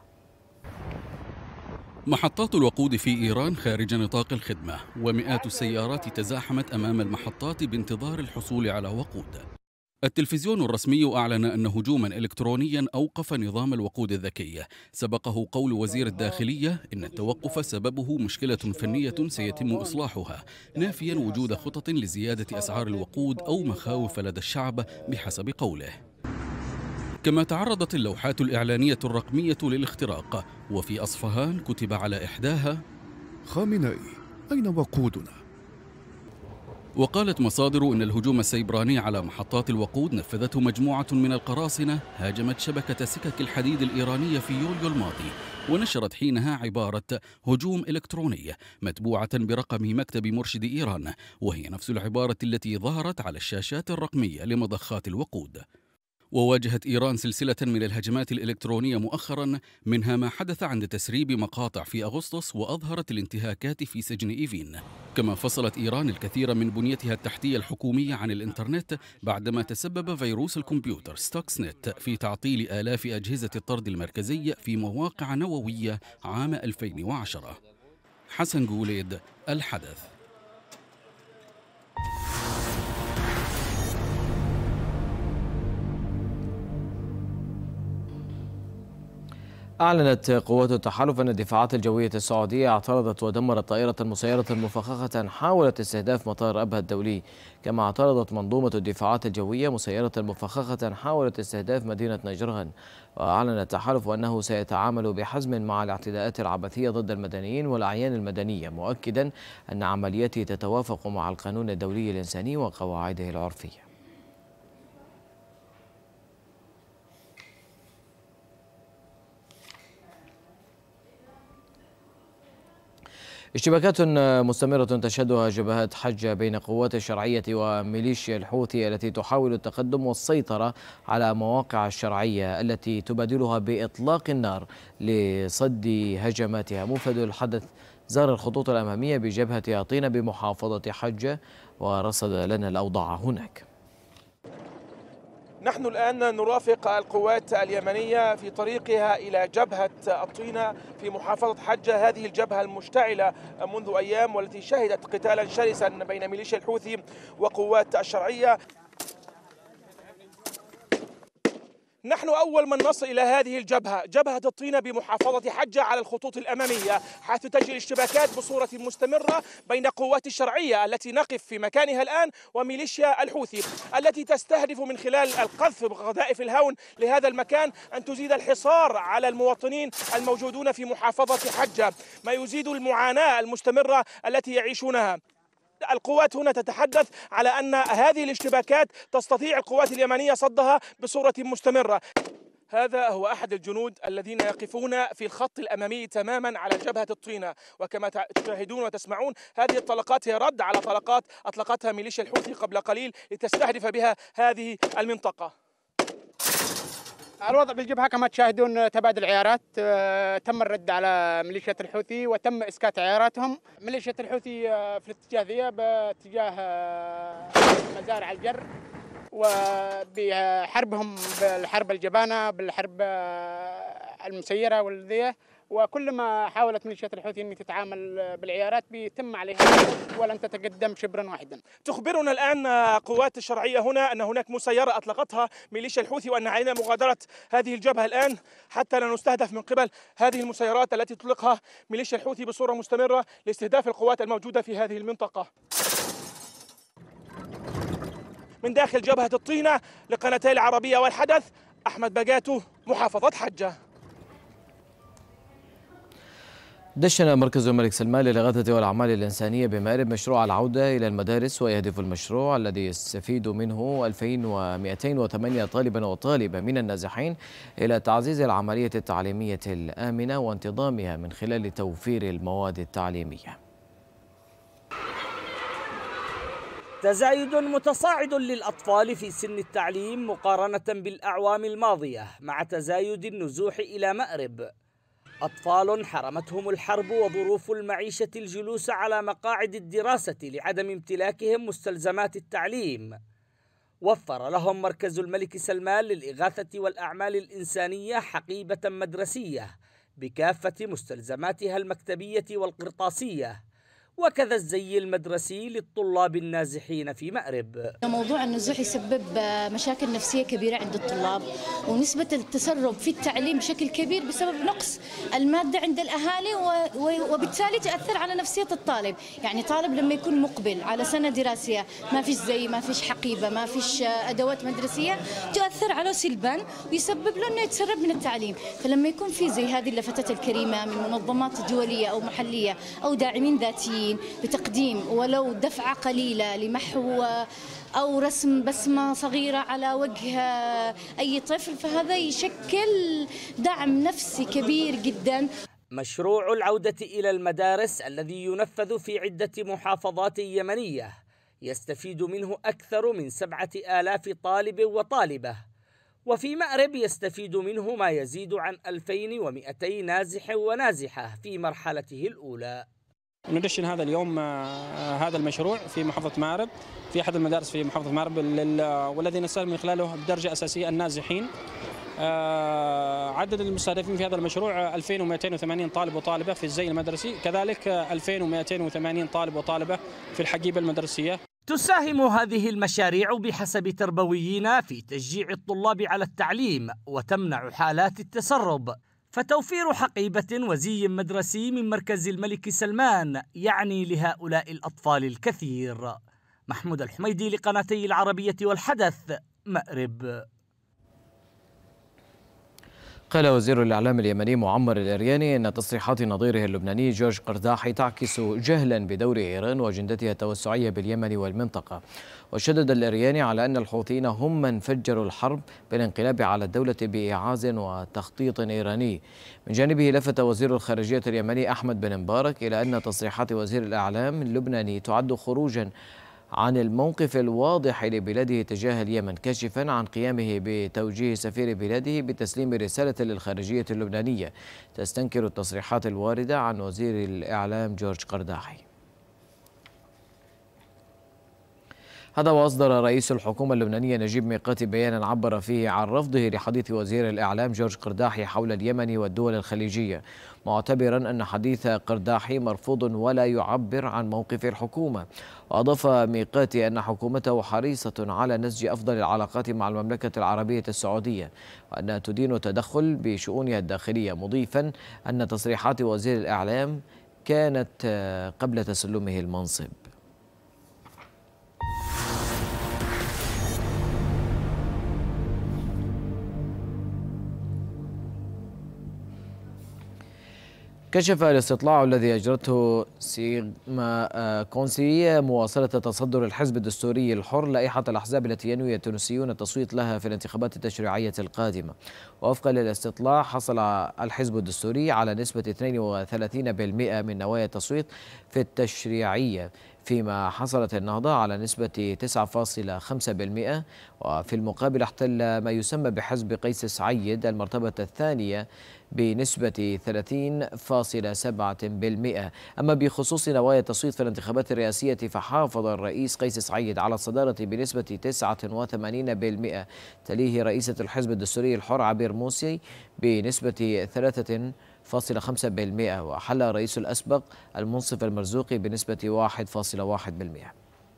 محطات الوقود في إيران خارج نطاق الخدمة، ومئات السيارات تزاحمت أمام المحطات بانتظار الحصول على وقود. التلفزيون الرسمي أعلن أن هجوما إلكترونيا أوقف نظام الوقود الذكي. سبقه قول وزير الداخلية إن التوقف سببه مشكلة فنية سيتم إصلاحها، نافيا وجود خطط لزيادة أسعار الوقود أو مخاوف لدى الشعب بحسب قوله. كما تعرضت اللوحات الإعلانية الرقمية للاختراق، وفي أصفهان كتب على إحداها: خامنئي أين وقودنا؟ وقالت مصادر إن الهجوم السيبراني على محطات الوقود نفذته مجموعة من القراصنة هاجمت شبكة سكك الحديد الإيرانية في يوليو الماضي، ونشرت حينها عبارة هجوم إلكتروني متبوعة برقم مكتب مرشد إيران، وهي نفس العبارة التي ظهرت على الشاشات الرقمية لمضخات الوقود. وواجهت إيران سلسلة من الهجمات الإلكترونية مؤخرا، منها ما حدث عند تسريب مقاطع في أغسطس وأظهرت الانتهاكات في سجن إيفين. كما فصلت إيران الكثير من بنيتها التحتية الحكومية عن الإنترنت بعدما تسبب فيروس الكمبيوتر ستوكس نت في تعطيل آلاف أجهزة الطرد المركزي في مواقع نووية عام ألفين وعشرة. حسن جوليد، الحدث. أعلنت قوات التحالف أن الدفاعات الجوية السعودية اعترضت ودمرت طائرة مسيرة مفخخة حاولت استهداف مطار أبها الدولي، كما اعترضت منظومة الدفاعات الجوية مسيرة مفخخة حاولت استهداف مدينة نجران. وأعلن التحالف أنه سيتعامل بحزم مع الاعتداءات العبثية ضد المدنيين والأعيان المدنية، مؤكدا أن عمليته تتوافق مع القانون الدولي الإنساني وقواعده العرفية. اشتباكات مستمرة تشهدها جبهات حجة بين قوات الشرعية وميليشيا الحوثي التي تحاول التقدم والسيطرة على مواقع الشرعية التي تبادلها بإطلاق النار لصد هجماتها. مفاد الحدث زار الخطوط الأمامية بجبهة عطينة بمحافظة حجة ورصد لنا الأوضاع هناك. نحن الآن نرافق القوات اليمنية في طريقها إلى جبهة الطينة في محافظة حجة، هذه الجبهة المشتعلة منذ أيام والتي شهدت قتالا شرسا بين ميليشيا الحوثي وقوات الشرعية. نحن أول من نصل إلى هذه الجبهة، جبهة الطينة بمحافظة حجة على الخطوط الأمامية، حيث تجري الاشتباكات بصورة مستمرة بين قوات الشرعية التي نقف في مكانها الآن وميليشيا الحوثي التي تستهدف من خلال القذف بقذائف الهون لهذا المكان أن تزيد الحصار على المواطنين الموجودون في محافظة حجة، ما يزيد المعاناة المستمرة التي يعيشونها. القوات هنا تتحدث على أن هذه الاشتباكات تستطيع القوات اليمنية صدها بصورة مستمرة. هذا هو أحد الجنود الذين يقفون في الخط الأمامي تماما على جبهة الطينة، وكما تشاهدون وتسمعون هذه الطلقات هي رد على طلقات أطلقتها ميليشيا الحوثي قبل قليل لتستهدف بها هذه المنطقة. الوضع بالجبهة كما تشاهدون تبادل عيارات، تم الرد على ميليشيا الحوثي وتم إسكات عياراتهم. ميليشيا الحوثي في الاتجاه ذي باتجاه مزارع الجر، وبحربهم بالحرب الجبانة بالحرب المسيرة والذية، وكل ما حاولت ميليشيا الحوثي أن تتعامل بالعيارات بيتم عليها ولن تتقدم شبرا واحدا. تخبرنا الآن قوات الشرعية هنا أن هناك مسيرة أطلقتها ميليشيا الحوثي وأن علينا مغادرة هذه الجبهة الآن حتى لا نستهدف من قبل هذه المسيرات التي تطلقها ميليشيا الحوثي بصورة مستمرة لاستهداف القوات الموجودة في هذه المنطقة. من داخل جبهة الطينة لقناتي العربية والحدث، أحمد بقاتو، محافظة حجة. دشن مركز الملك سلمان للإغاثة والأعمال الإنسانية بمأرب مشروع العودة إلى المدارس، ويهدف المشروع الذي يستفيد منه ألفين ومئتين وثمانية طالبا وطالبة من النازحين إلى تعزيز العملية التعليمية الآمنة وانتظامها من خلال توفير المواد التعليمية. تزايد متصاعد للأطفال في سن التعليم مقارنة بالأعوام الماضية مع تزايد النزوح إلى مأرب. أطفال حرمتهم الحرب وظروف المعيشة الجلوس على مقاعد الدراسة لعدم امتلاكهم مستلزمات التعليم. وفر لهم مركز الملك سلمان للإغاثة والأعمال الإنسانية حقيبة مدرسية بكافة مستلزماتها المكتبية والقرطاسية، وكذا الزي المدرسي للطلاب النازحين في مأرب. موضوع النزوح يسبب مشاكل نفسية كبيرة عند الطلاب، ونسبة التسرب في التعليم بشكل كبير بسبب نقص المادة عند الأهالي، وبالتالي تأثر على نفسية الطالب. يعني طالب لما يكون مقبل على سنة دراسية ما فيش زي، ما فيش حقيبة، ما فيش أدوات مدرسية، تؤثر على سلبا ويسبب له أنه يتسرب من التعليم. فلما يكون في زي هذه اللفتات الكريمة من منظمات دولية أو محلية أو داعمين ذاتيين بتقديم ولو دفعة قليلة لمحو أو رسم بسمة صغيرة على وجه أي طفل، فهذا يشكل دعم نفسي كبير جدا. مشروع العودة إلى المدارس الذي ينفذ في عدة محافظات يمنية يستفيد منه أكثر من سبعة آلاف طالب وطالبة، وفي مأرب يستفيد منه ما يزيد عن ألفين ومئتي نازح ونازحة في مرحلته الأولى. ندشن هذا اليوم هذا المشروع في محافظة مأرب في أحد المدارس في محافظة مأرب، والذي نستهدف من خلاله بدرجة أساسية النازحين. عدد المستهدفين في هذا المشروع ألفين ومئتين وثمانين طالب وطالبة في الزي المدرسي، كذلك ألفين ومئتين وثمانين طالب وطالبة في الحقيبة المدرسية. تساهم هذه المشاريع بحسب تربويين في تشجيع الطلاب على التعليم وتمنع حالات التسرب، فتوفير حقيبة وزي مدرسي من مركز الملك سلمان يعني لهؤلاء الأطفال الكثير. محمود الحميدي لقناتي العربية والحدث، مأرب. قال وزير الإعلام اليمني معمر الإرياني أن تصريحات نظيره اللبناني جورج قرداحي تعكس جهلا بدور إيران وأجندتها التوسعية باليمن والمنطقة. وشدد الإرياني على أن الحوثيين هم من فجروا الحرب بالانقلاب على الدولة بإيعاز وتخطيط إيراني. من جانبه لفت وزير الخارجية اليمني أحمد بن مبارك إلى أن تصريحات وزير الإعلام اللبناني تعد خروجا عن الموقف الواضح لبلاده تجاه اليمن، كاشفا عن قيامه بتوجيه سفير بلاده بتسليم رسالة للخارجية اللبنانية تستنكر التصريحات الواردة عن وزير الإعلام جورج قرداحي. هذا وأصدر رئيس الحكومة اللبنانية نجيب ميقاتي بيانا عبر فيه عن رفضه لحديث وزير الإعلام جورج قرداحي حول اليمن والدول الخليجية، معتبرا أن حديث قرداحي مرفوض ولا يعبر عن موقف الحكومة. وأضاف ميقاتي أن حكومته حريصة على نسج أفضل العلاقات مع المملكة العربية السعودية، وأنها تدين التدخل بشؤونها الداخلية، مضيفا أن تصريحات وزير الإعلام كانت قبل تسلمه المنصب. كشف الاستطلاع الذي أجرته سيغما كونسي مواصلة تصدر الحزب الدستوري الحر لائحة الأحزاب التي ينوي التونسيون التصويت لها في الانتخابات التشريعية القادمة. ووفقا للاستطلاع حصل الحزب الدستوري على نسبة اثنين وثلاثين بالمئة من نوايا التصويت في التشريعية، فيما حصلت النهضة على نسبة تسعة فاصلة خمسة بالمئة. وفي المقابل احتل ما يسمى بحزب قيس سعيد المرتبة الثانية بنسبة ثلاثين فاصلة سبعة بالمئة. أما بخصوص نوايا التصويت في الانتخابات الرئاسية فحافظ الرئيس قيس سعيد على الصدارة بنسبة تسعة وثمانين بالمئة، تليه رئيسة الحزب الدستوري الحر عبير موسي بنسبة ثلاثة فاصلة خمسة بالمئة، وحل الرئيس الأسبق المنصف المرزوقي بنسبة واحد فاصلة واحد بالمئة.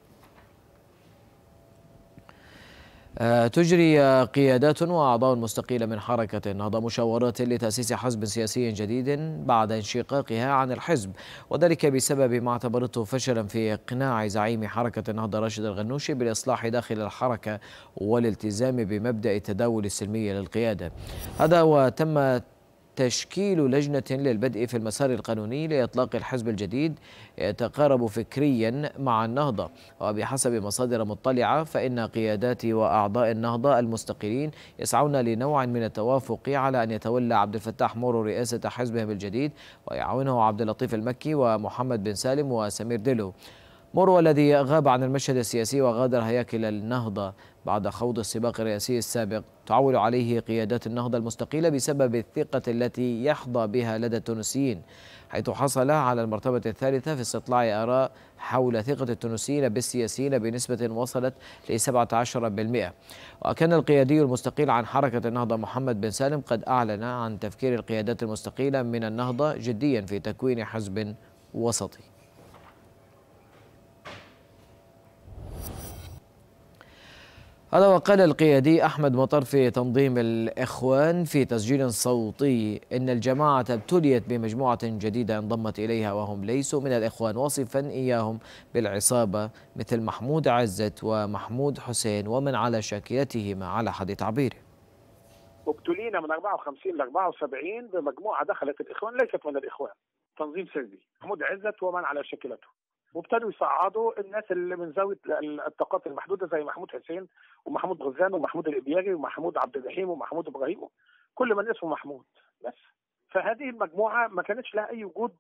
تجري قيادات وأعضاء مستقيلة من حركة النهضة مشاورات لتأسيس حزب سياسي جديد بعد انشقاقها عن الحزب، وذلك بسبب ما اعتبرته فشلا في إقناع زعيم حركة النهضة راشد الغنوشي بالإصلاح داخل الحركة والالتزام بمبدأ التداول السلمي للقيادة. هذا وتم تشكيل لجنة للبدء في المسار القانوني لإطلاق الحزب الجديد يتقارب فكريا مع النهضة. وبحسب مصادر مطلعة فإن قيادات وأعضاء النهضة المستقلين يسعون لنوع من التوافق على أن يتولى عبد الفتاح مورو رئاسة حزبهم الجديد ويعاونه عبد اللطيف المكي ومحمد بن سالم وسمير دلو. مورو الذي غاب عن المشهد السياسي وغادر هياكل النهضة بعد خوض السباق الرئاسي السابق تعول عليه قيادات النهضة المستقيلة بسبب الثقة التي يحظى بها لدى التونسيين، حيث حصل على المرتبة الثالثة في استطلاع آراء حول ثقة التونسيين بالسياسيين بنسبة وصلت ل سبعة عشر بالمئة. وكان القيادي المستقيل عن حركة النهضة محمد بن سالم قد أعلن عن تفكير القيادات المستقيلة من النهضة جديا في تكوين حزب وسطي. هذا وقال القيادي أحمد مطر في تنظيم الإخوان في تسجيل صوتي إن الجماعة ابتليت بمجموعة جديدة انضمت إليها وهم ليسوا من الإخوان، واصفا إياهم بالعصابة مثل محمود عزت ومحمود حسين ومن على شاكلتهما على حد تعبيره. ابتلينا من أربعة وخمسين ل أربعة وسبعين بمجموعة دخلت الإخوان ليست من الإخوان، تنظيم سري، محمود عزت ومن على شاكلته، وابتدوا يصعدوا الناس اللي من زاويه الطاقات المحدوده زي محمود حسين ومحمود غزان ومحمود الابياري ومحمود عبد الرحيم ومحمود ابراهيم، كل من اسمه محمود بس. فهذه المجموعه ما كانتش لها اي وجود.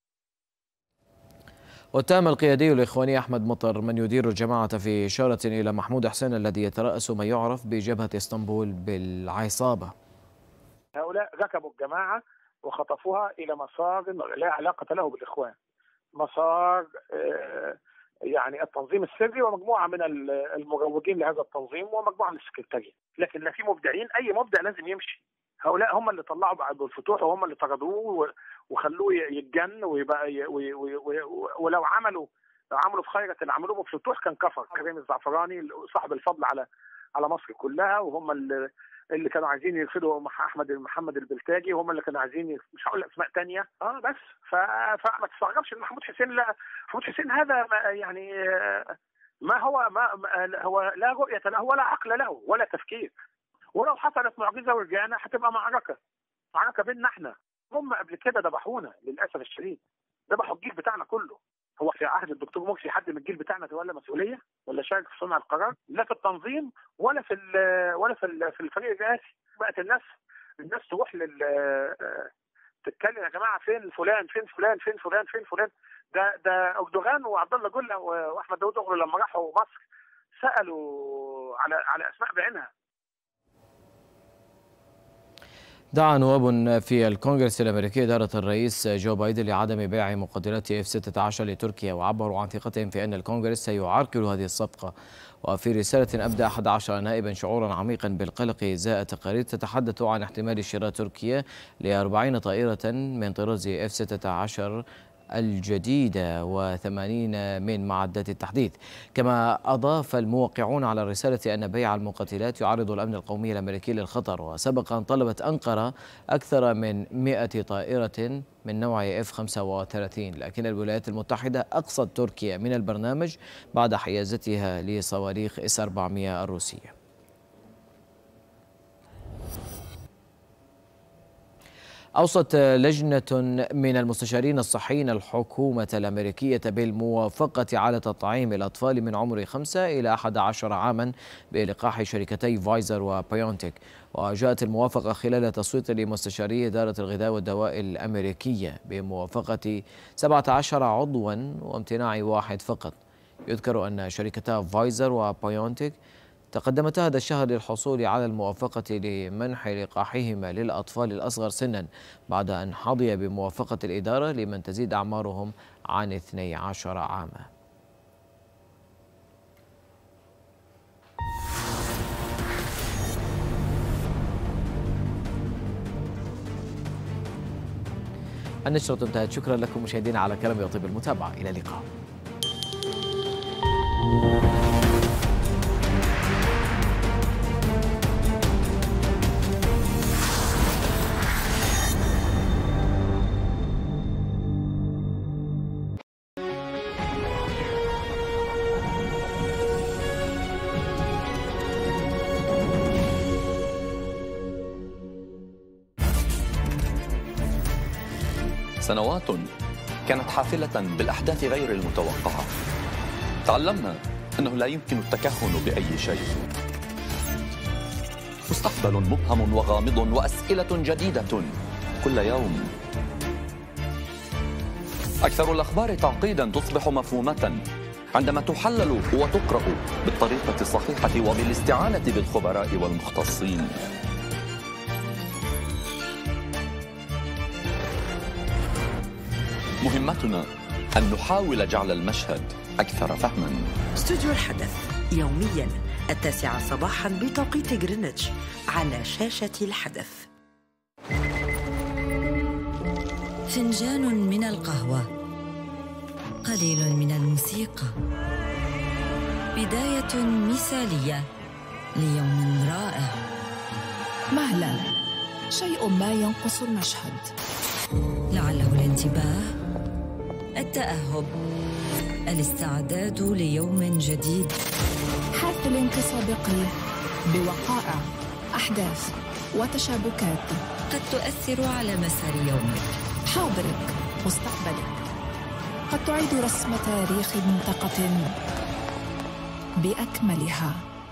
واتهم القيادي الإخواني أحمد مطر من يدير الجماعة في إشارة إلى محمود حسين الذي يترأس ما يعرف بجبهة اسطنبول بالعصابة. هؤلاء ركبوا الجماعه وخطفوها الى مسار لا علاقه له بالاخوان، مسار يعني التنظيم السري ومجموعه من المروجين لهذا التنظيم ومجموعه من السكرتاريه، لكن لا في مبدعين، اي مبدع لازم يمشي. هؤلاء هم اللي طلعوا بعد الفتوح وهم اللي طردوه وخلوه يتجن ويبقى ولو عملوا لو عملوا في خيرة اللي عملوه بفتوح كان كفر. كريم الزعفراني صاحب الفضل على على مصر كلها، وهم اللي اللي كانوا عايزين يرفضوا احمد محمد البلتاجي، هم اللي كانوا عايزين، مش هقول اسماء ثانيه اه بس فما تستغربش ان محمود حسين، لا محمود حسين هذا يعني ما هو ما هو لا رؤيه له ولا عقل له ولا تفكير. ولو حصلت معجزه ورجعنا هتبقى معركه معركه بيننا احنا. هم قبل كده ذبحونا للاسف الشديد، ذبحوا الجيل بتاعنا كله. هو في عهد الدكتور مرسي حد من الجيل بتاعنا تولى مسؤوليه ولا شارك في صنع القرار؟ لا في التنظيم ولا في ولا في في الفريق الرئاسي. بقت الناس الناس تروح لل تتكلم يا جماعه فين فلان فين فلان فين فلان فين فلان. ده ده اردوغان وعبد الله جله واحمد داوود اغلو لما راحوا مصر سالوا على على اسماء بعينها. دعا نواب في الكونغرس الأمريكي إدارة الرئيس جو بايدن لعدم بيع مقاتلات إف ستة عشر لتركيا، وعبروا عن ثقتهم في أن الكونغرس سيعرقل هذه الصفقة. وفي رسالة أبدى أحد عشر نائبا شعورا عميقا بالقلق إزاء تقارير تتحدث عن احتمال شراء تركيا لأربعين طائرة من طراز إف ستة عشر الجديدة وثمانين من معدات التحديث. كما أضاف الموقعون على الرسالة أن بيع المقاتلات يعرض الأمن القومي الأمريكي للخطر. وسبق أن طلبت أنقرة أكثر من مئة طائرة من نوع إف خمسة وثلاثين، لكن الولايات المتحدة أقصت تركيا من البرنامج بعد حيازتها لصواريخ إس أربعمئة الروسية. أوصت لجنة من المستشارين الصحيين الحكومة الأمريكية بالموافقة على تطعيم الأطفال من عمر خمسة إلى أحد عشر عاما بلقاح شركتي فايزر وبايونتك. وجاءت الموافقة خلال تصويت لمستشاري إدارة الغذاء والدواء الأمريكية بموافقة سبعة عشر عضوا وامتناع واحد فقط. يذكر أن شركتا فايزر وبايونتك تقدمتا هذا الشهر للحصول على الموافقة لمنح لقاحهما للأطفال الأصغر سنا بعد أن حظي بموافقة الإدارة لمن تزيد أعمارهم عن اثني عشر عاما. النشرة انتهت. شكرا لكم مشاهدينا على كلام وطيب المتابعة. إلى اللقاء. سنوات كانت حافلة بالأحداث غير المتوقعة. تعلمنا أنه لا يمكن التكهن بأي شيء. مستقبل مبهم وغامض وأسئلة جديدة كل يوم. أكثر الأخبار تعقيدا تصبح مفهومة عندما تحلل وتقرأ بالطريقة الصحيحة وبالاستعانة بالخبراء والمختصين. مهمتنا أن نحاول جعل المشهد أكثر فهما. استوديو الحدث يوميا التاسعة صباحا بتوقيت غرينتش على شاشة الحدث. فنجان من القهوة، قليل من الموسيقى، بداية مثالية ليوم رائع. مهلا، شيء ما ينقص المشهد، لعله الانتباه، التأهب، الاستعداد ليوم جديد. حافل تسابقي بوقائع، أحداث وتشابكات قد تؤثر على مسار يومك، حاضرك، مستقبلك. قد تعيد رسم تاريخ منطقة بأكملها.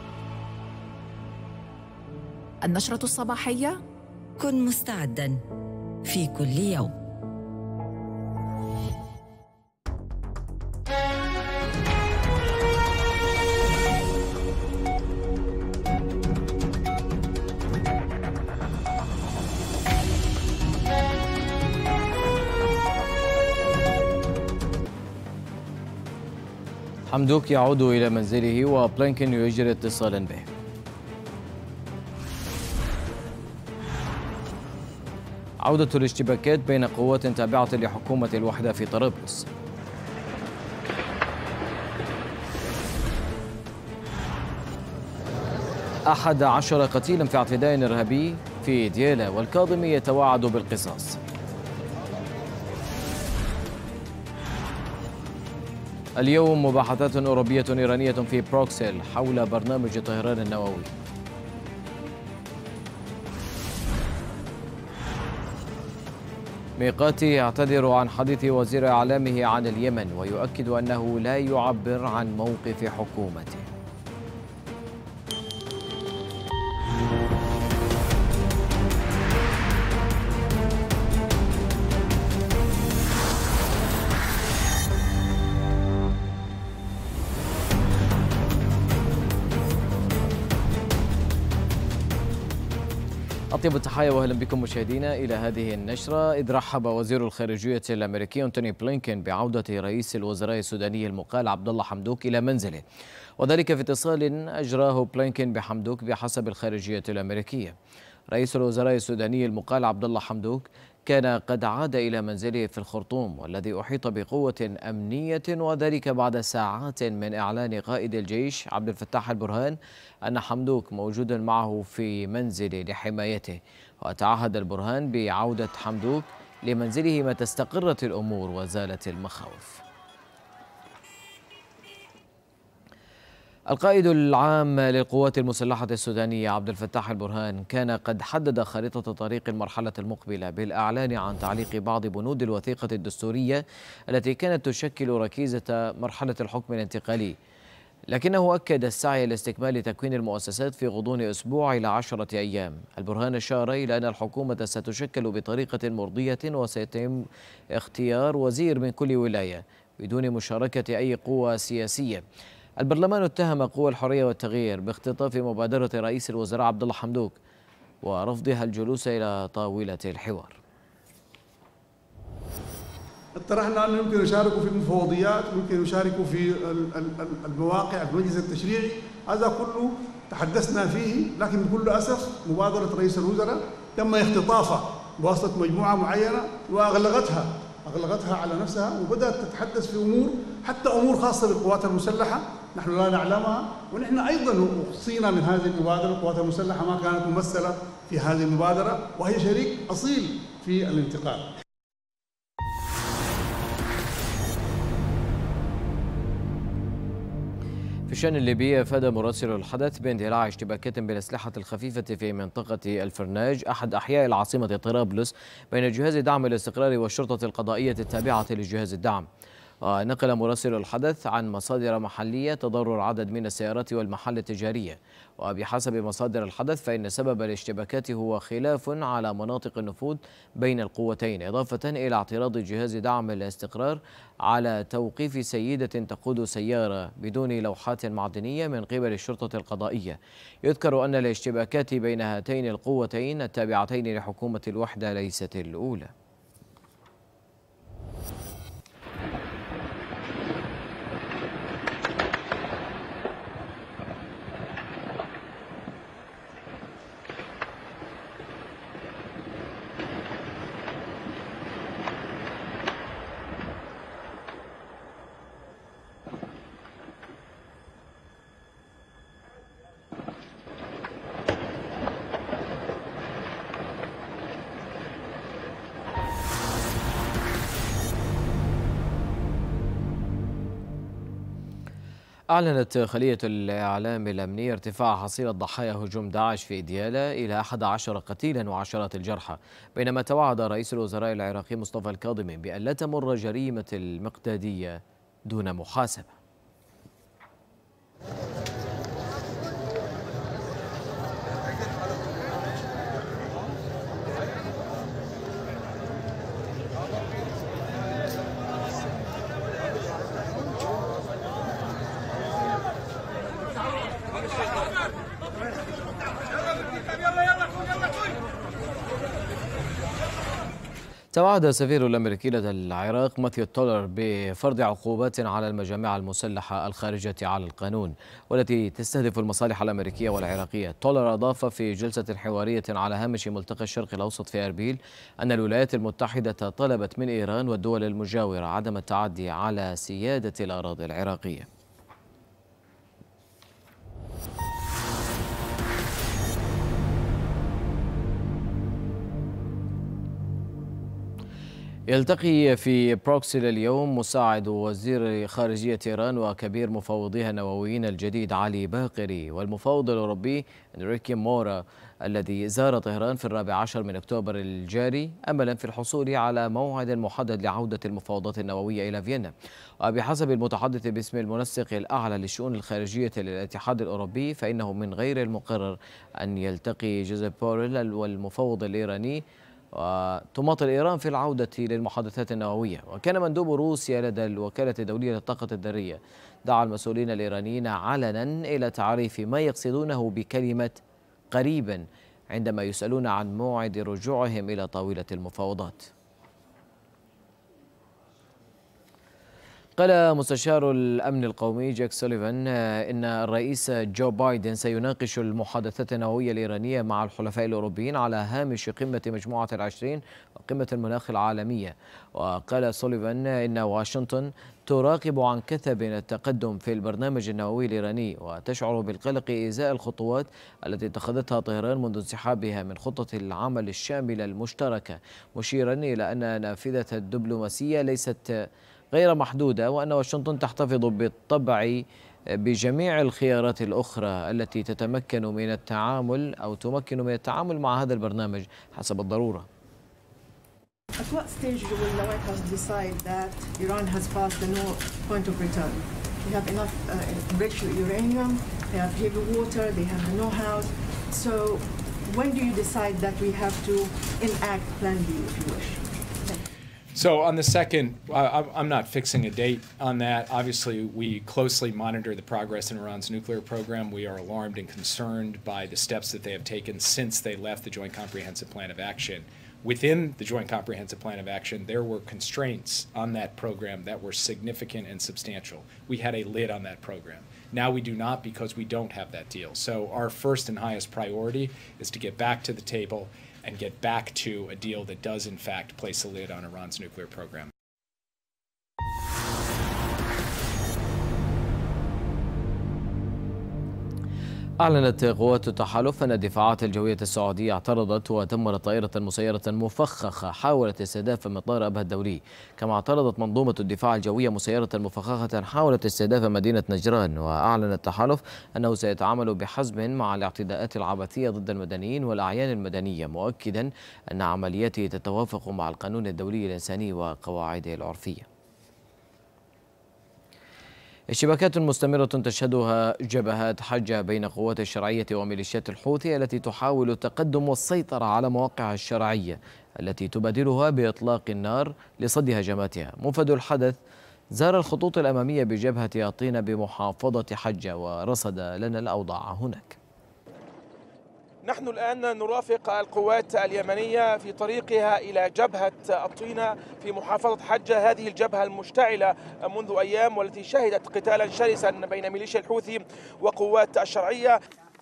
النشرة الصباحية، كن مستعداً في كل يوم. حمدوك يعود إلى منزله وبلينكن يجري اتصالا به. عودة الاشتباكات بين قوات تابعة لحكومة الوحدة في طرابلس. أحد عشر قتيلا في اعتداء إرهابي في ديالا، والكاظمي يتوعد بالقصاص. اليوم مباحثات أوروبية إيرانية في بروكسل حول برنامج طهران النووي. ميقاتي يعتذر عن حديث وزير إعلامه عن اليمن ويؤكد أنه لا يعبر عن موقف حكومته. أطيب التحايا وأهلا بكم مشاهدينا إلى هذه النشرة. إذ رحب وزير الخارجية الأمريكي أنتوني بلينكين بعودة رئيس الوزراء السوداني المقال عبد الله حمدوك إلى منزله، وذلك في اتصال أجراه بلينكين بحمدوك بحسب الخارجية الأمريكية. رئيس الوزراء السوداني المقال عبد الله حمدوك كان قد عاد إلى منزله في الخرطوم، والذي أحيط بقوة أمنية، وذلك بعد ساعات من إعلان قائد الجيش عبد الفتاح البرهان أن حمدوك موجود معه في منزله لحمايته. وتعهد البرهان بعودة حمدوك لمنزله متى استقرت الأمور وزالت المخاوف. القائد العام للقوات المسلحة السودانية عبد الفتاح البرهان كان قد حدد خريطة طريق المرحلة المقبلة بالإعلان عن تعليق بعض بنود الوثيقة الدستورية التي كانت تشكل ركيزة مرحلة الحكم الانتقالي، لكنه أكد السعي لاستكمال تكوين المؤسسات في غضون أسبوع إلى عشرة أيام. البرهان أشار إلى أن الحكومة ستشكل بطريقة مرضية وسيتم اختيار وزير من كل ولاية بدون مشاركة أي قوة سياسية. البرلمان اتهم قوى الحرية والتغيير باختطاف مبادرة رئيس الوزراء عبد الله حمدوك ورفضها الجلوس إلى طاولة الحوار. اقترحنا أن يمكن يشاركوا في المفوضيات، يمكن يشاركوا في المواقع المجلس التشريعي، هذا كله تحدثنا فيه، لكن بكل أسف مبادرة رئيس الوزراء تم اختطافها بواسطة مجموعة معينة وأغلقتها أغلقتها على نفسها، وبدأت تتحدث في أمور حتى أمور خاصة بالقوات المسلحة نحن لا نعلمها، ونحن أيضا أخصينا من هذه المبادرة. القوات المسلحة ما كانت ممثلة في هذه المبادرة، وهي شريك أصيل في الانتقال. في الشأن الليبي أفاد مراسل الحدث باندلاع اشتباكات بالأسلحة الخفيفة في منطقة الفرناج أحد أحياء العاصمة طرابلس بين جهاز دعم الاستقرار والشرطة القضائية التابعة لجهاز الدعم. ونقل مراسل الحدث عن مصادر محلية تضرر عدد من السيارات والمحال التجارية، وبحسب مصادر الحدث فإن سبب الاشتباكات هو خلاف على مناطق النفوذ بين القوتين، إضافة إلى اعتراض جهاز دعم الاستقرار على توقيف سيدة تقود سيارة بدون لوحات معدنية من قبل الشرطة القضائية. يذكر أن الاشتباكات بين هاتين القوتين التابعتين لحكومة الوحدة ليست الأولى. أعلنت خلية الإعلام الأمني ارتفاع حصيلة ضحايا هجوم داعش في ديالا إلى أحد عشر قتيلا وعشرات الجرحى، بينما توعد رئيس الوزراء العراقي مصطفى الكاظمي بأن لا تمر جريمة المقدادية دون محاسبة. توعد السفير الأمريكي لدى العراق ماثيو تولر بفرض عقوبات على المجامع المسلحة الخارجة على القانون والتي تستهدف المصالح الأمريكية والعراقية. تولر أضاف في جلسة حوارية على هامش ملتقى الشرق الأوسط في أربيل أن الولايات المتحدة طلبت من إيران والدول المجاورة عدم التعدي على سيادة الأراضي العراقية. يلتقي في بروكسل اليوم مساعد وزير خارجية إيران وكبير مفوضيها النوويين الجديد علي باقري والمفوض الأوروبي إنريكي مورا الذي زار طهران في الرابع عشر من أكتوبر الجاري أملا في الحصول على موعد محدد لعودة المفاوضات النووية إلى فيينا. وبحسب المتحدث باسم المنسق الأعلى للشؤون الخارجية للاتحاد الأوروبي فإنه من غير المقرر أن يلتقي جوزيف بوريل والمفوض الإيراني وتماطل إيران في العودة للمحادثات النووية. وكان مندوب روسيا لدى الوكالة الدولية للطاقة الذرية دعا المسؤولين الإيرانيين علنا إلى تعريف ما يقصدونه بكلمة قريبا عندما يسألون عن موعد رجوعهم إلى طاولة المفاوضات. قال مستشار الأمن القومي جاك سوليفان إن الرئيس جو بايدن سيناقش المحادثات النووية الإيرانية مع الحلفاء الأوروبيين على هامش قمة مجموعة العشرين وقمة المناخ العالمية. وقال سوليفان إن واشنطن تراقب عن كثب التقدم في البرنامج النووي الإيراني وتشعر بالقلق إزاء الخطوات التي اتخذتها طهران منذ انسحابها من خطة العمل الشاملة المشتركة، مشيرا إلى أن نافذة الدبلوماسية ليست غير محدودة وأن واشنطن تحتفظ بالطبع بجميع الخيارات الأخرى التي تتمكن من التعامل أو تمكن من التعامل مع هذا البرنامج حسب الضرورة. At what stage will the White House decide that Iran has passed the no point of return? We have enough uh, enriched uranium, they have heavy water, they have the know-how. So when do you decide that we have to enact Plan B, if you wish? So on the second, I, I'm not fixing a date on that. Obviously, we closely monitor the progress in Iran's nuclear program. We are alarmed and concerned by the steps that they have taken since they left the Joint Comprehensive Plan of Action. Within the Joint Comprehensive Plan of Action, there were constraints on that program that were significant and substantial. We had a lid on that program. Now we do not because we don't have that deal. So our first and highest priority is to get back to the table and get back to a deal that does in fact place a lid on Iran's nuclear program. أعلنت قوات التحالف أن الدفاعات الجوية السعودية اعترضت ودمرت طائرة مسيرة مفخخة حاولت استهداف مطار أبها الدولي، كما اعترضت منظومة الدفاع الجوية مسيرة مفخخة حاولت استهداف مدينة نجران. وأعلن التحالف أنه سيتعامل بحزم مع الاعتداءات العبثية ضد المدنيين والأعيان المدنية، مؤكدا أن عملياته تتوافق مع القانون الدولي الإنساني وقواعده العرفية. اشتباكات مستمرة تشهدها جبهات حجة بين قوات الشرعية وميليشيات الحوثي التي تحاول التقدم والسيطرة على مواقع الشرعية التي تبادرها بإطلاق النار لصد هجماتها. مفاد الحدث زار الخطوط الأمامية بجبهة ياطين بمحافظة حجة ورصد لنا الأوضاع هناك. نحن الآن نرافق القوات اليمنية في طريقها إلى جبهة الطينة في محافظة حجة، هذه الجبهة المشتعلة منذ أيام والتي شهدت قتالا شرسا بين ميليشيا الحوثي وقوات الشرعية.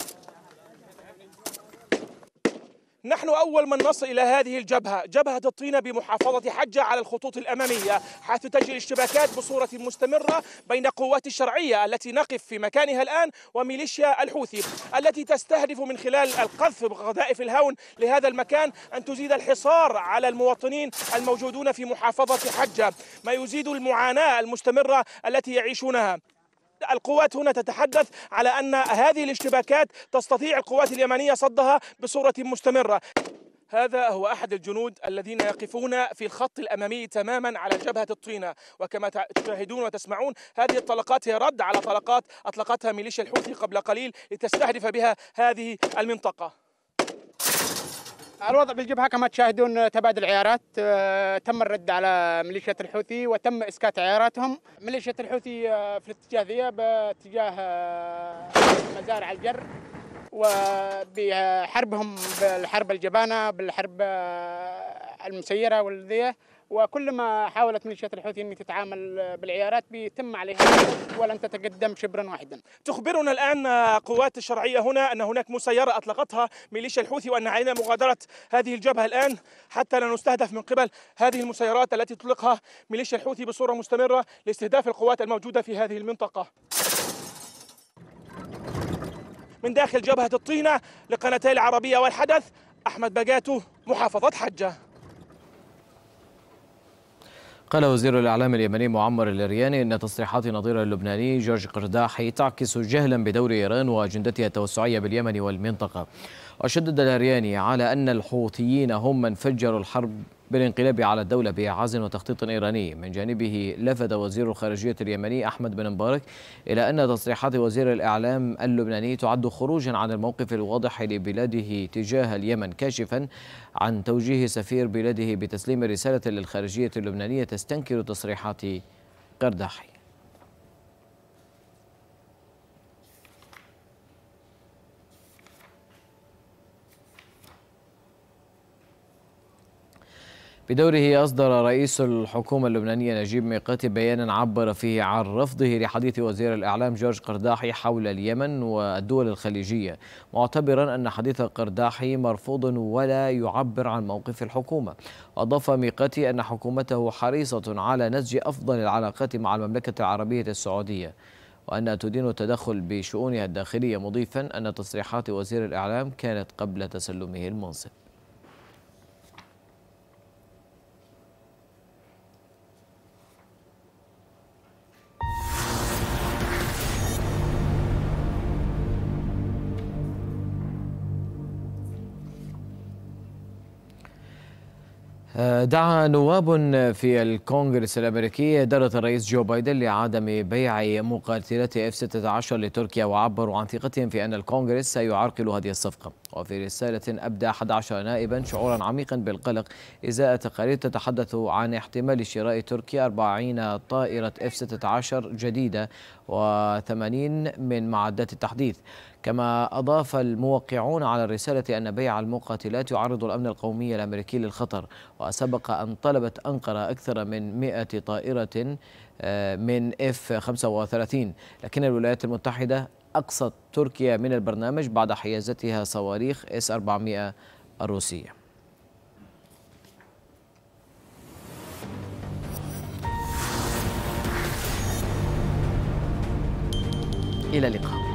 نحن أول من نصل إلى هذه الجبهة، جبهة الطينة بمحافظة حجة على الخطوط الأمامية، حيث تجري الاشتباكات بصورة مستمرة بين قوات الشرعية التي نقف في مكانها الآن وميليشيا الحوثي التي تستهدف من خلال القذف بقذائف الهون لهذا المكان أن تزيد الحصار على المواطنين الموجودون في محافظة حجة، ما يزيد المعاناة المستمرة التي يعيشونها. القوات هنا تتحدث على أن هذه الاشتباكات تستطيع القوات اليمنية صدها بصورة مستمرة. هذا هو أحد الجنود الذين يقفون في الخط الأمامي تماما على جبهة الطينة، وكما تشاهدون وتسمعون هذه الطلقات هي رد على طلقات أطلقتها ميليشيا الحوثي قبل قليل لتستهدف بها هذه المنطقة. الوضع بالجبهة كما تشاهدون تبادل عيارات، تم الرد على ميليشيا الحوثي وتم إسكات عياراتهم. ميليشيا الحوثي في الاتجاه ذي باتجاه مزارع الجر، وبحربهم بالحرب الجبانة بالحرب المسيرة والذية، وكلما حاولت ميليشيات الحوثي أن تتعامل بالعيارات بيتم عليها ولن تتقدم شبرا واحدا. تخبرنا الآن قوات الشرعية هنا أن هناك مسيرة أطلقتها ميليشيا الحوثي وأن علينا مغادرة هذه الجبهة الآن حتى لا نستهدف من قبل هذه المسيرات التي تطلقها ميليشيا الحوثي بصورة مستمرة لاستهداف القوات الموجودة في هذه المنطقة. من داخل جبهة الطينة لقناتي العربية والحدث، أحمد بقاتو، محافظة حجة. قال وزير الإعلام اليمني معمر الرياني إن تصريحات نظيره اللبناني جورج قرداحي تعكس جهلا بدور إيران وأجندتها التوسعية باليمن والمنطقة. وشدد الرياني على أن الحوثيين هم من فجروا الحرب بالانقلاب على الدولة بإعاز وتخطيط إيراني. من جانبه لفت وزير الخارجية اليمني أحمد بن مبارك إلى أن تصريحات وزير الإعلام اللبناني تعد خروجا عن الموقف الواضح لبلاده تجاه اليمن، كاشفا عن توجيه سفير بلاده بتسليم رسالة للخارجية اللبنانية تستنكر تصريحات قرداحي. بدوره أصدر رئيس الحكومة اللبنانية نجيب ميقاتي بيانا عبر فيه عن رفضه لحديث وزير الإعلام جورج قرداحي حول اليمن والدول الخليجية، معتبرا أن حديث قرداحي مرفوض ولا يعبر عن موقف الحكومة. وأضاف ميقاتي أن حكومته حريصة على نسج أفضل العلاقات مع المملكة العربية السعودية، وأنها تدين التدخل بشؤونها الداخلية، مضيفا أن تصريحات وزير الإعلام كانت قبل تسلمه المنصب. دعا نواب في الكونغرس الأمريكي إدارة الرئيس جو بايدن لعدم بيع مقاتلات إف ستة عشر لتركيا، وعبروا عن ثقتهم في أن الكونغرس سيعرقل هذه الصفقة. وفي رسالة أبدى أحد عشر نائبا شعورا عميقا بالقلق إزاء تقارير تتحدث عن احتمال شراء تركيا أربعين طائرة إف ستة عشر جديدة وثمانين من معدات التحديث. كما أضاف الموقعون على الرسالة أن بيع المقاتلات يعرض الأمن القومي الأمريكي للخطر، وسبق أن طلبت أنقرة أكثر من مئة طائرة من إف خمسة وثلاثين، لكن الولايات المتحدة أقصت تركيا من البرنامج بعد حيازتها صواريخ إس أربعمئة الروسية. إلى اللقاء.